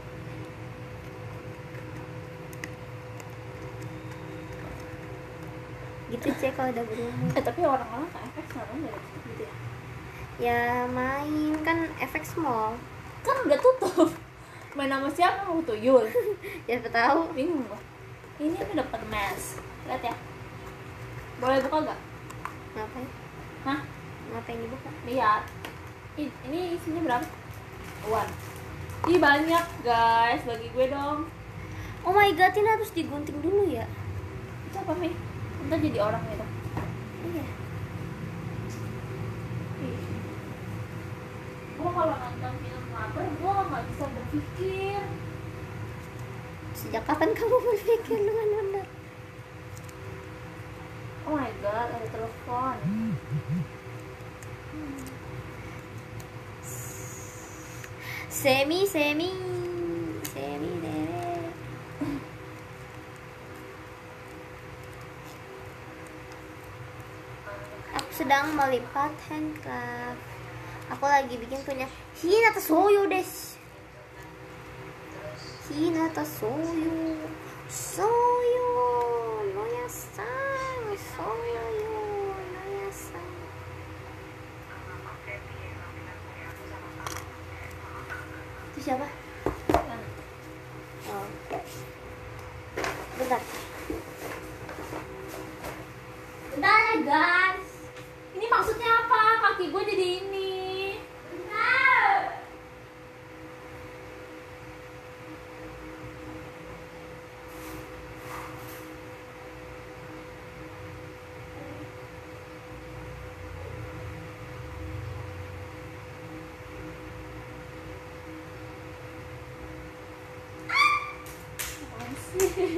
Gitu cek kalau udah berumur. Tapi orang-orang ke efek sekarang ya gitu ya. Ya main kan efek small. Kan udah tutup. Main sama siapa mau tuyul? Ya tahu. Bingung gua. Ini aku dapat mes. Lihat ya. Boleh buka gak? Ngapain? Hah? Ngapain dibuka? Lihat. Ini isinya berapa? One. Ih banyak guys, bagi gue dong. Oh my god, ini harus digunting dulu ya. Itu apa Mi? Ntar jadi orang gitu. Iya. Gue kalau nonton film mager, gue nggak bisa berpikir. Sejak kapan kamu berpikir dengan benar? Oh my god, ada telepon. Semi dere. Aku sedang melipat handcraft. Aku lagi bikin punya Hinata Soyo desu. Hinata Soyo. Soyo no yasang. Soyo no yasang. Itu siapa? Oh. Bentar. Bentar ya guys. Ini maksudnya apa? Kaki gue jadi ini. Bentar. Apaan sih?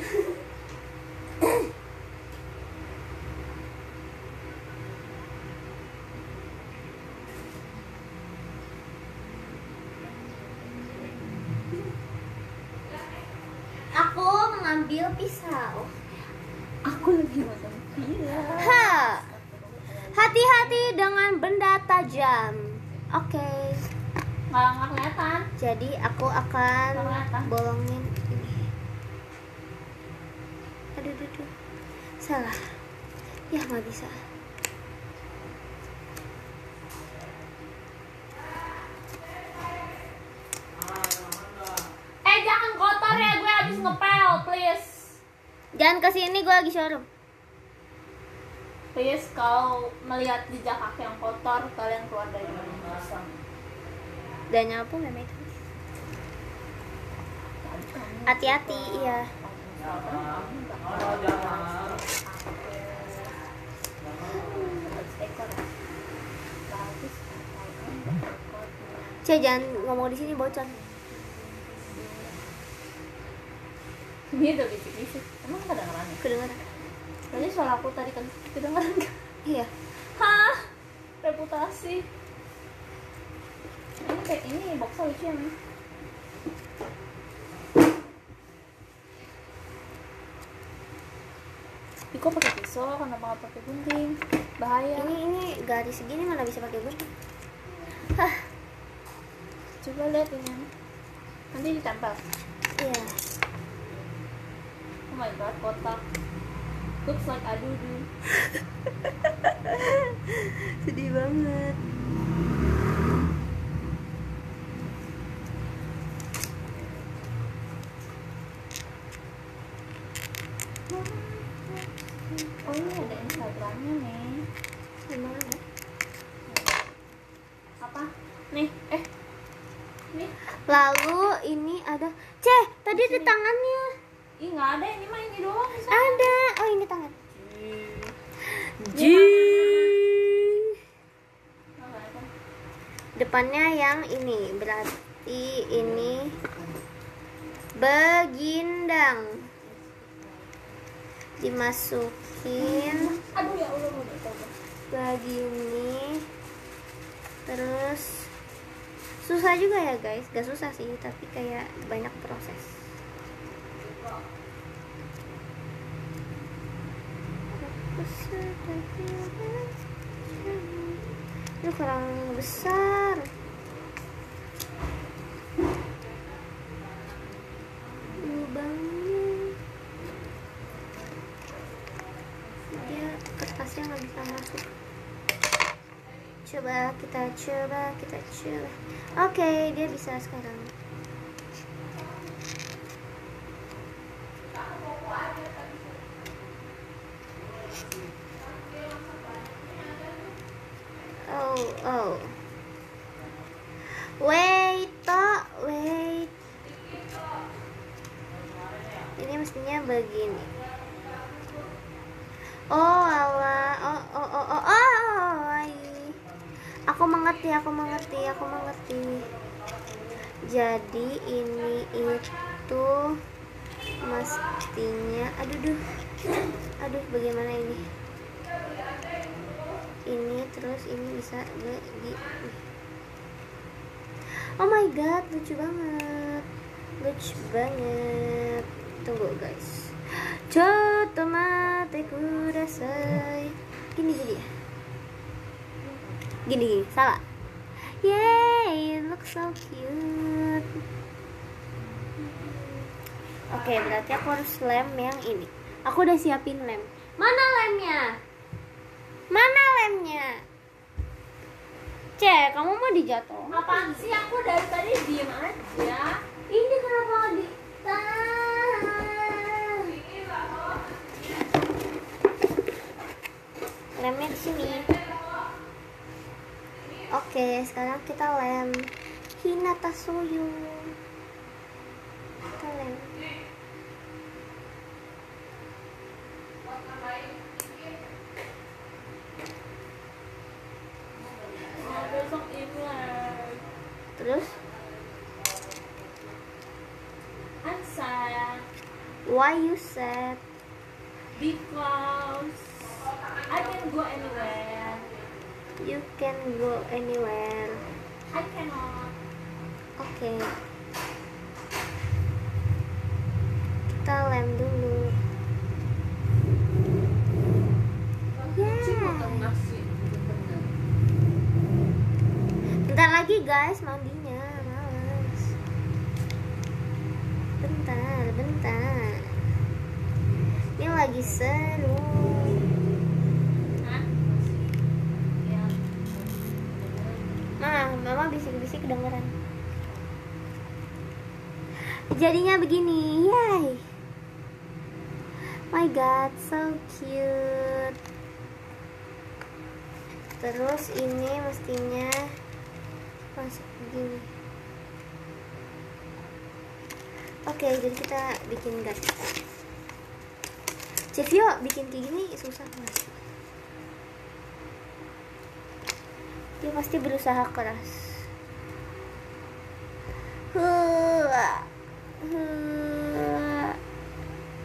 Aku mengambil pisau. Aku lagi nonton film. Ha. Hati-hati dengan benda tajam. Oke. Nggak kelihatan. Jadi aku akan Kelihatan. bolongin ini. Aduh. Salah. Ya nggak bisa. Jangan kotor ya, gue habis ngepel, please. Jangan kesini, gue lagi showroom. Please, kalau melihat jejak kaki yang kotor, kalian keluar dari rumah yang kosong. Dan nyapu memang itu. Hati-hati, iya. Cek jangan ngomong di sini bocor. Ini udah bisik-bisik. Emang kedengeran ya? Kedengeran. Tadi suara aku tadi kan kedengeran kan? Iya. Hah? Reputasi. Ini kayak ini boxnya lucu ya, Mi. Iko pakai pisau, kenapa nggak pakai gunting? Bahaya. Ini garis segini mana bisa pakai gunting? Hah. Coba lihat ini. Nanti ditempel. Iya. Oh my god, kotak. Looks like adudu. Sedih banget. Oh ini ada Instagramnya nih. Gimana? Apa? Nih, nih. Lalu ini ada tadi di tangannya. Ih nggak ada, ini mah ini doang. Ada. Oh, ini tangan. G. Depannya yang ini berarti ini begindang. Dimasukin Aduh ya Allah, udah coba. begini. Terus susah juga ya guys, gak susah sih tapi kayak banyak proses. Ini kurang besar. Lubangnya dia kertasnya nggak bisa masuk. Coba kita coba. Oke, dia bisa sekarang. Oh. Wait. Ini mestinya begini. Oh Allah. Aku mengerti. Jadi ini itu mestinya aduh bagaimana ini terus ini bisa oh my god, lucu banget. Tunggu guys. Chotomate kudasai. Gini, salah. Yay, it looks so cute. Oke, berarti aku harus lem yang ini. Aku udah siapin lem. Mana lemnya? Kamu mau dijatuh? Apaan sih, aku dari tadi diem aja. Ini kenapa nggak ditahan? Lemnya di sini. Oke, sekarang kita lem Hinata Soyu. Kita lem. Besok Imlek. Terus I'm sad why you sad? because I can go anywhere. You can go anywhere. I cannot. Oke. Kita lem dulu. Bentar lagi guys mandinya, males. Bentar. Ini lagi seru. Hah? Ya. Mama bisik-bisik kedengeran. Jadinya begini, yay. My god, so cute. Terus ini mestinya masuk begini. Oke, jadi kita bikin gas. Cevio bikin kayak gini susah mas. Dia pasti berusaha keras.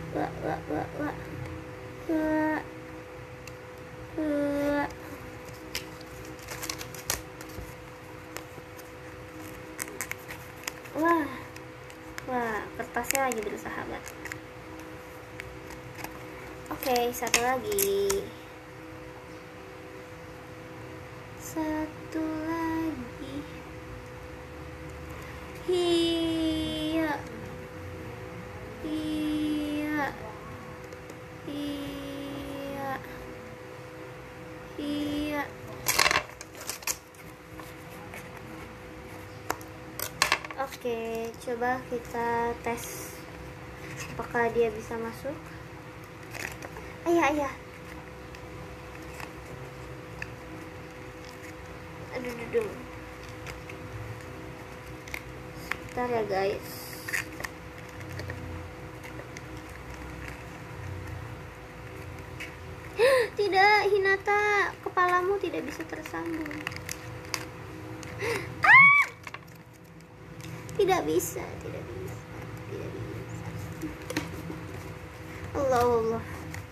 Wah, wah, wah, wah. Wah. Wah. Wah. Wah, kertasnya lagi bersahabat. Oke, satu lagi. Satu lagi. Iya. Iya. Iya. Iya. Oke, coba kita tes apakah dia bisa masuk. Ayah. Aduh. Sebentar ya guys. Tidak, Hinata, kepalamu tidak bisa tersambung. Tidak bisa. Allah.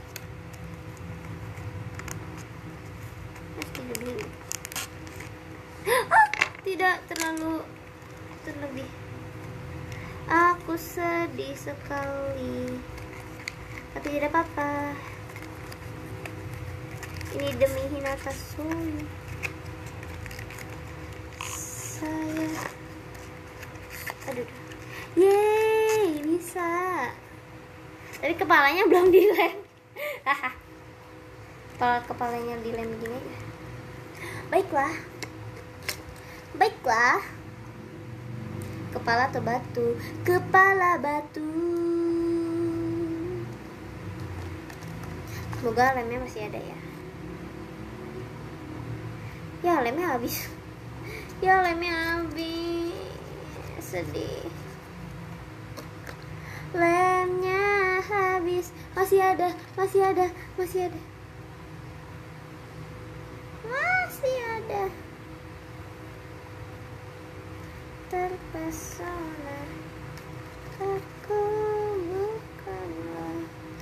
Tidak terlalu terlebih. Aku sedih sekali. Tapi tidak apa-apa. Ini demi Hinata Sun. Saya. Aduh. Yeay, bisa. Tapi kepalanya belum dilem. Kepalanya dilem gini aja. Baiklah. Kepala atau batu? Kepala batu. Semoga lemnya masih ada ya. Ya, lemnya habis. Sedih. Lemnya habis. Masih ada. Terpesona, aku bukanlah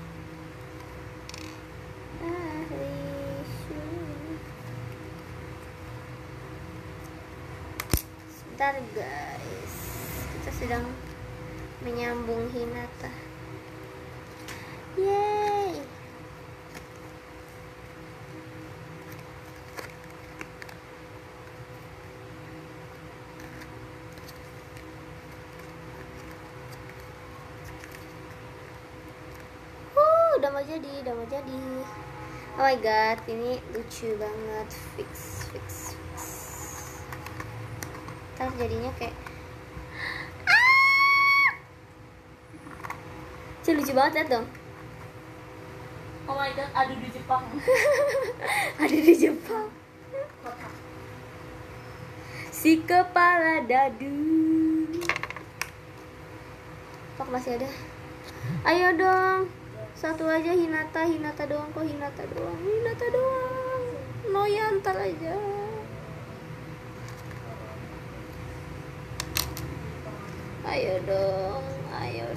ahli syurga. Sebentar guys, kita sedang menyambung Hinata. Yeay. Udah mau jadi. Oh my god, ini lucu banget. Fix. Ntar jadinya kayak lucu banget ya dong. Oh my god, ada di Jepang. Si kepala dadu. Kok masih ada? Ayo dong. Satu aja Hinata doang kok. Hinata doang. Noya ntar aja. Ayo dong. Ayo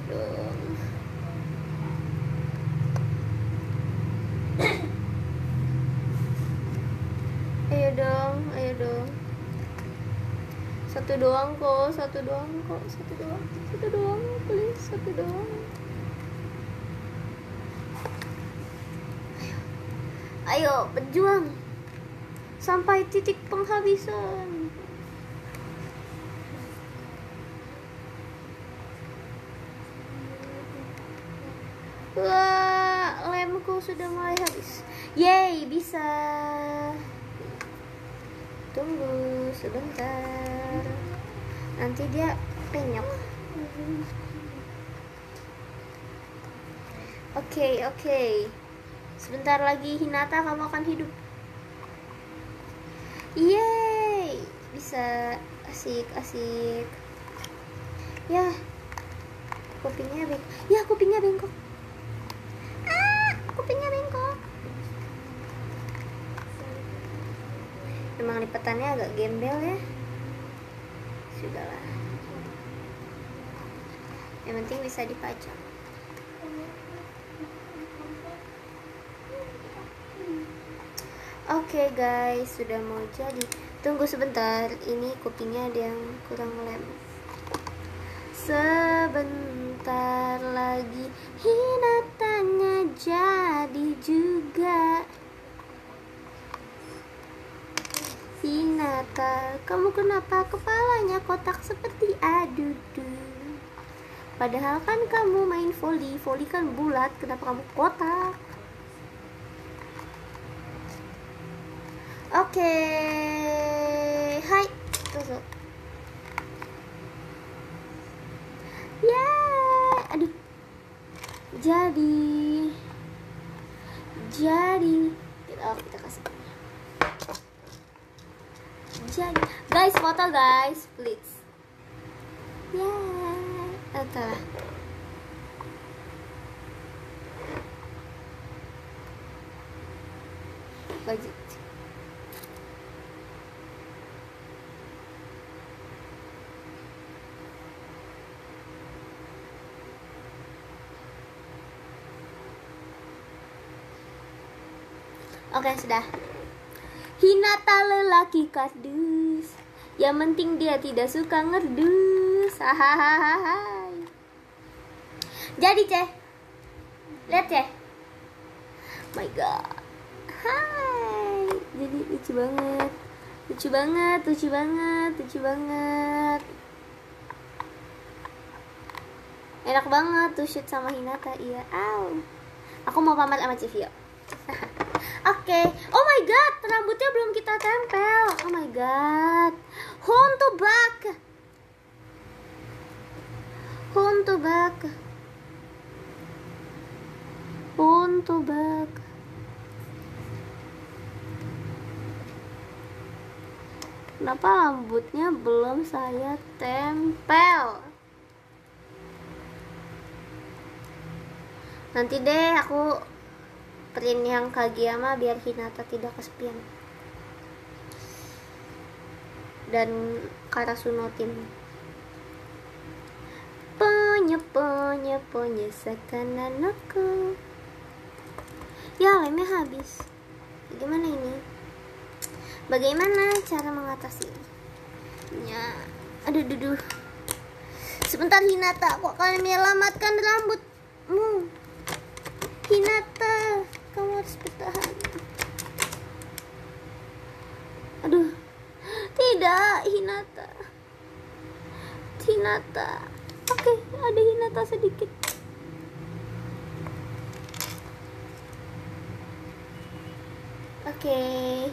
dong. Satu doang kok. Please, satu doang. Ayo berjuang sampai titik penghabisan. Wah, lemku sudah mulai habis. Yeay, bisa. Tunggu sebentar. Nanti dia penyok. Oke. Sebentar lagi Hinata kamu akan hidup. Yeay, bisa. Asik. Ya, kupingnya bengkok. Kupingnya bengkok. Memang lipatannya agak gembel ya. Sudahlah. Yang penting bisa dipajang. Oke guys, sudah mau jadi. Tunggu sebentar, ini kupingnya ada yang kurang lem. Sebentar lagi Hinatanya jadi juga. Hinata, kamu kenapa kepalanya kotak seperti adudu? Padahal kan kamu main voli kan bulat, kenapa kamu kotak? Oke, hai, tuh. Ya, aduh. Jadi, kita kasih. Jadi, guys, foto guys, please. Ya, oke. Baju. Oke, sudah. Hinata lelaki kardus, yang penting dia tidak suka ngerdus. Hahaha. Jadi Ceh, lihat Ceh. My God. Hai. Jadi lucu banget. Enak banget tuh shoot sama Hinata. Iya. Aku mau pamer sama Civio. Oke. Oh my god, rambutnya belum kita tempel. Oh my god. Honto back. Kenapa rambutnya belum saya tempel? Nanti deh aku print yang Kageyama biar Hinata tidak kesepian. Dan Karasuno tim. Ponya sakananoko. Ya, lemnya habis. Gimana ini? Bagaimana cara mengatasinya? Aduh. Sebentar Hinata, aku akan menyelamatkan rambutmu. Hinata, kamu harus bertahan. Aduh. Tidak, Hinata. Oke, ada Hinata sedikit. Oke.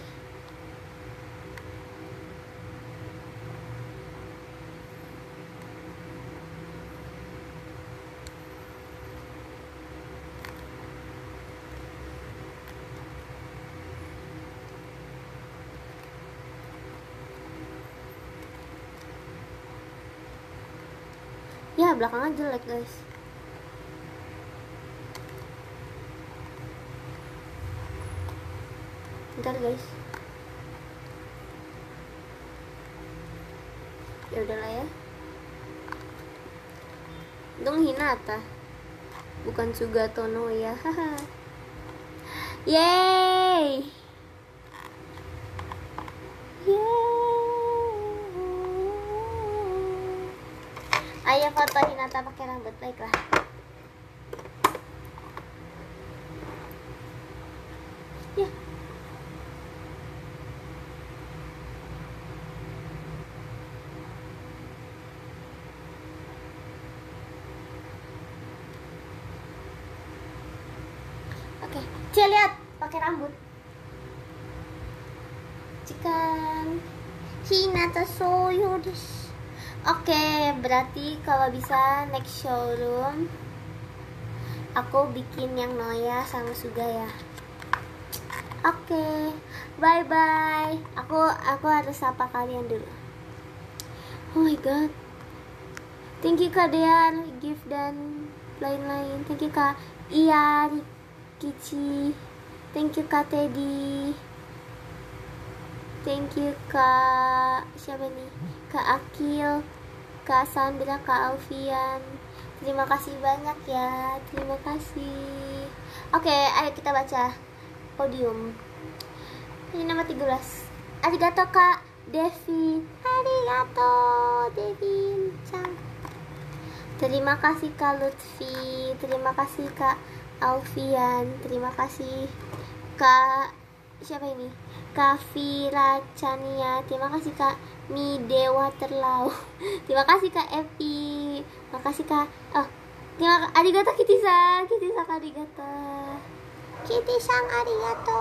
Ya, belakangnya jelek guys. Bentar guys. Ya udahlah ya. Untung Hinata, bukan Sugatono ya. Haha. Yeay. Ayo foto Hinata pakai rambut, baiklah. Ya. Oke, Cie lihat pakai rambut. Cikan Hinata soyo desu. Oke, berarti kalau bisa next showroom aku bikin yang Noya sama Suga ya. Oke, bye bye. Aku harus sapa kalian dulu. Oh my god. Thank you Kak Dean, gift dan lain-lain. Thank you Kak Iya, Kici. Thank you Kak Teddy. Thank you Kak siapa nih? Kak Akil, Kak Sandra, Kak Alfian. Terima kasih banyak ya. Terima kasih. Oke, ayo kita baca. podium. Ini nama 13. Arigato Kak Devin. Arigato Devin Chan. Terima kasih Kak Lutfi. Terima kasih Kak Alfian. Terima kasih Kak siapa ini? Kak Vira Chania. Terima kasih Kak Midewa Terlau. Terima kasih Kak Epi. Terima kasih Kak terima kasih arigato Kitty-san. Kitty-san arigato. Kitty-san arigato.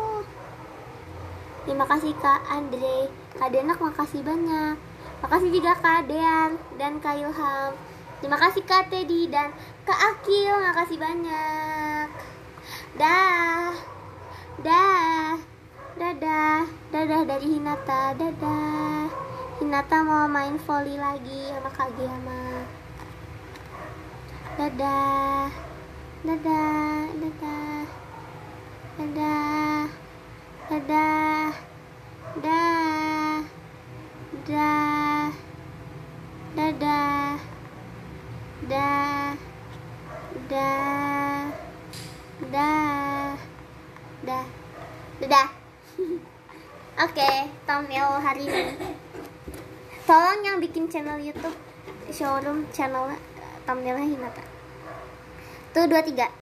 Terima kasih Kak Andre. Kak Denak makasih banyak. Makasih juga Kak Dean dan Kak Ilham. Terima kasih Kak Teddy dan Kak Akil. Makasih banyak. Dah. Dadah dari Hinata. Dadah. Hinata mau main volley lagi sama Kak Giama. Dadah. Oke, thumbnail hari ini. Tolong yang bikin channel YouTube showroom channel thumbnailnya Hinata. Tuh 23.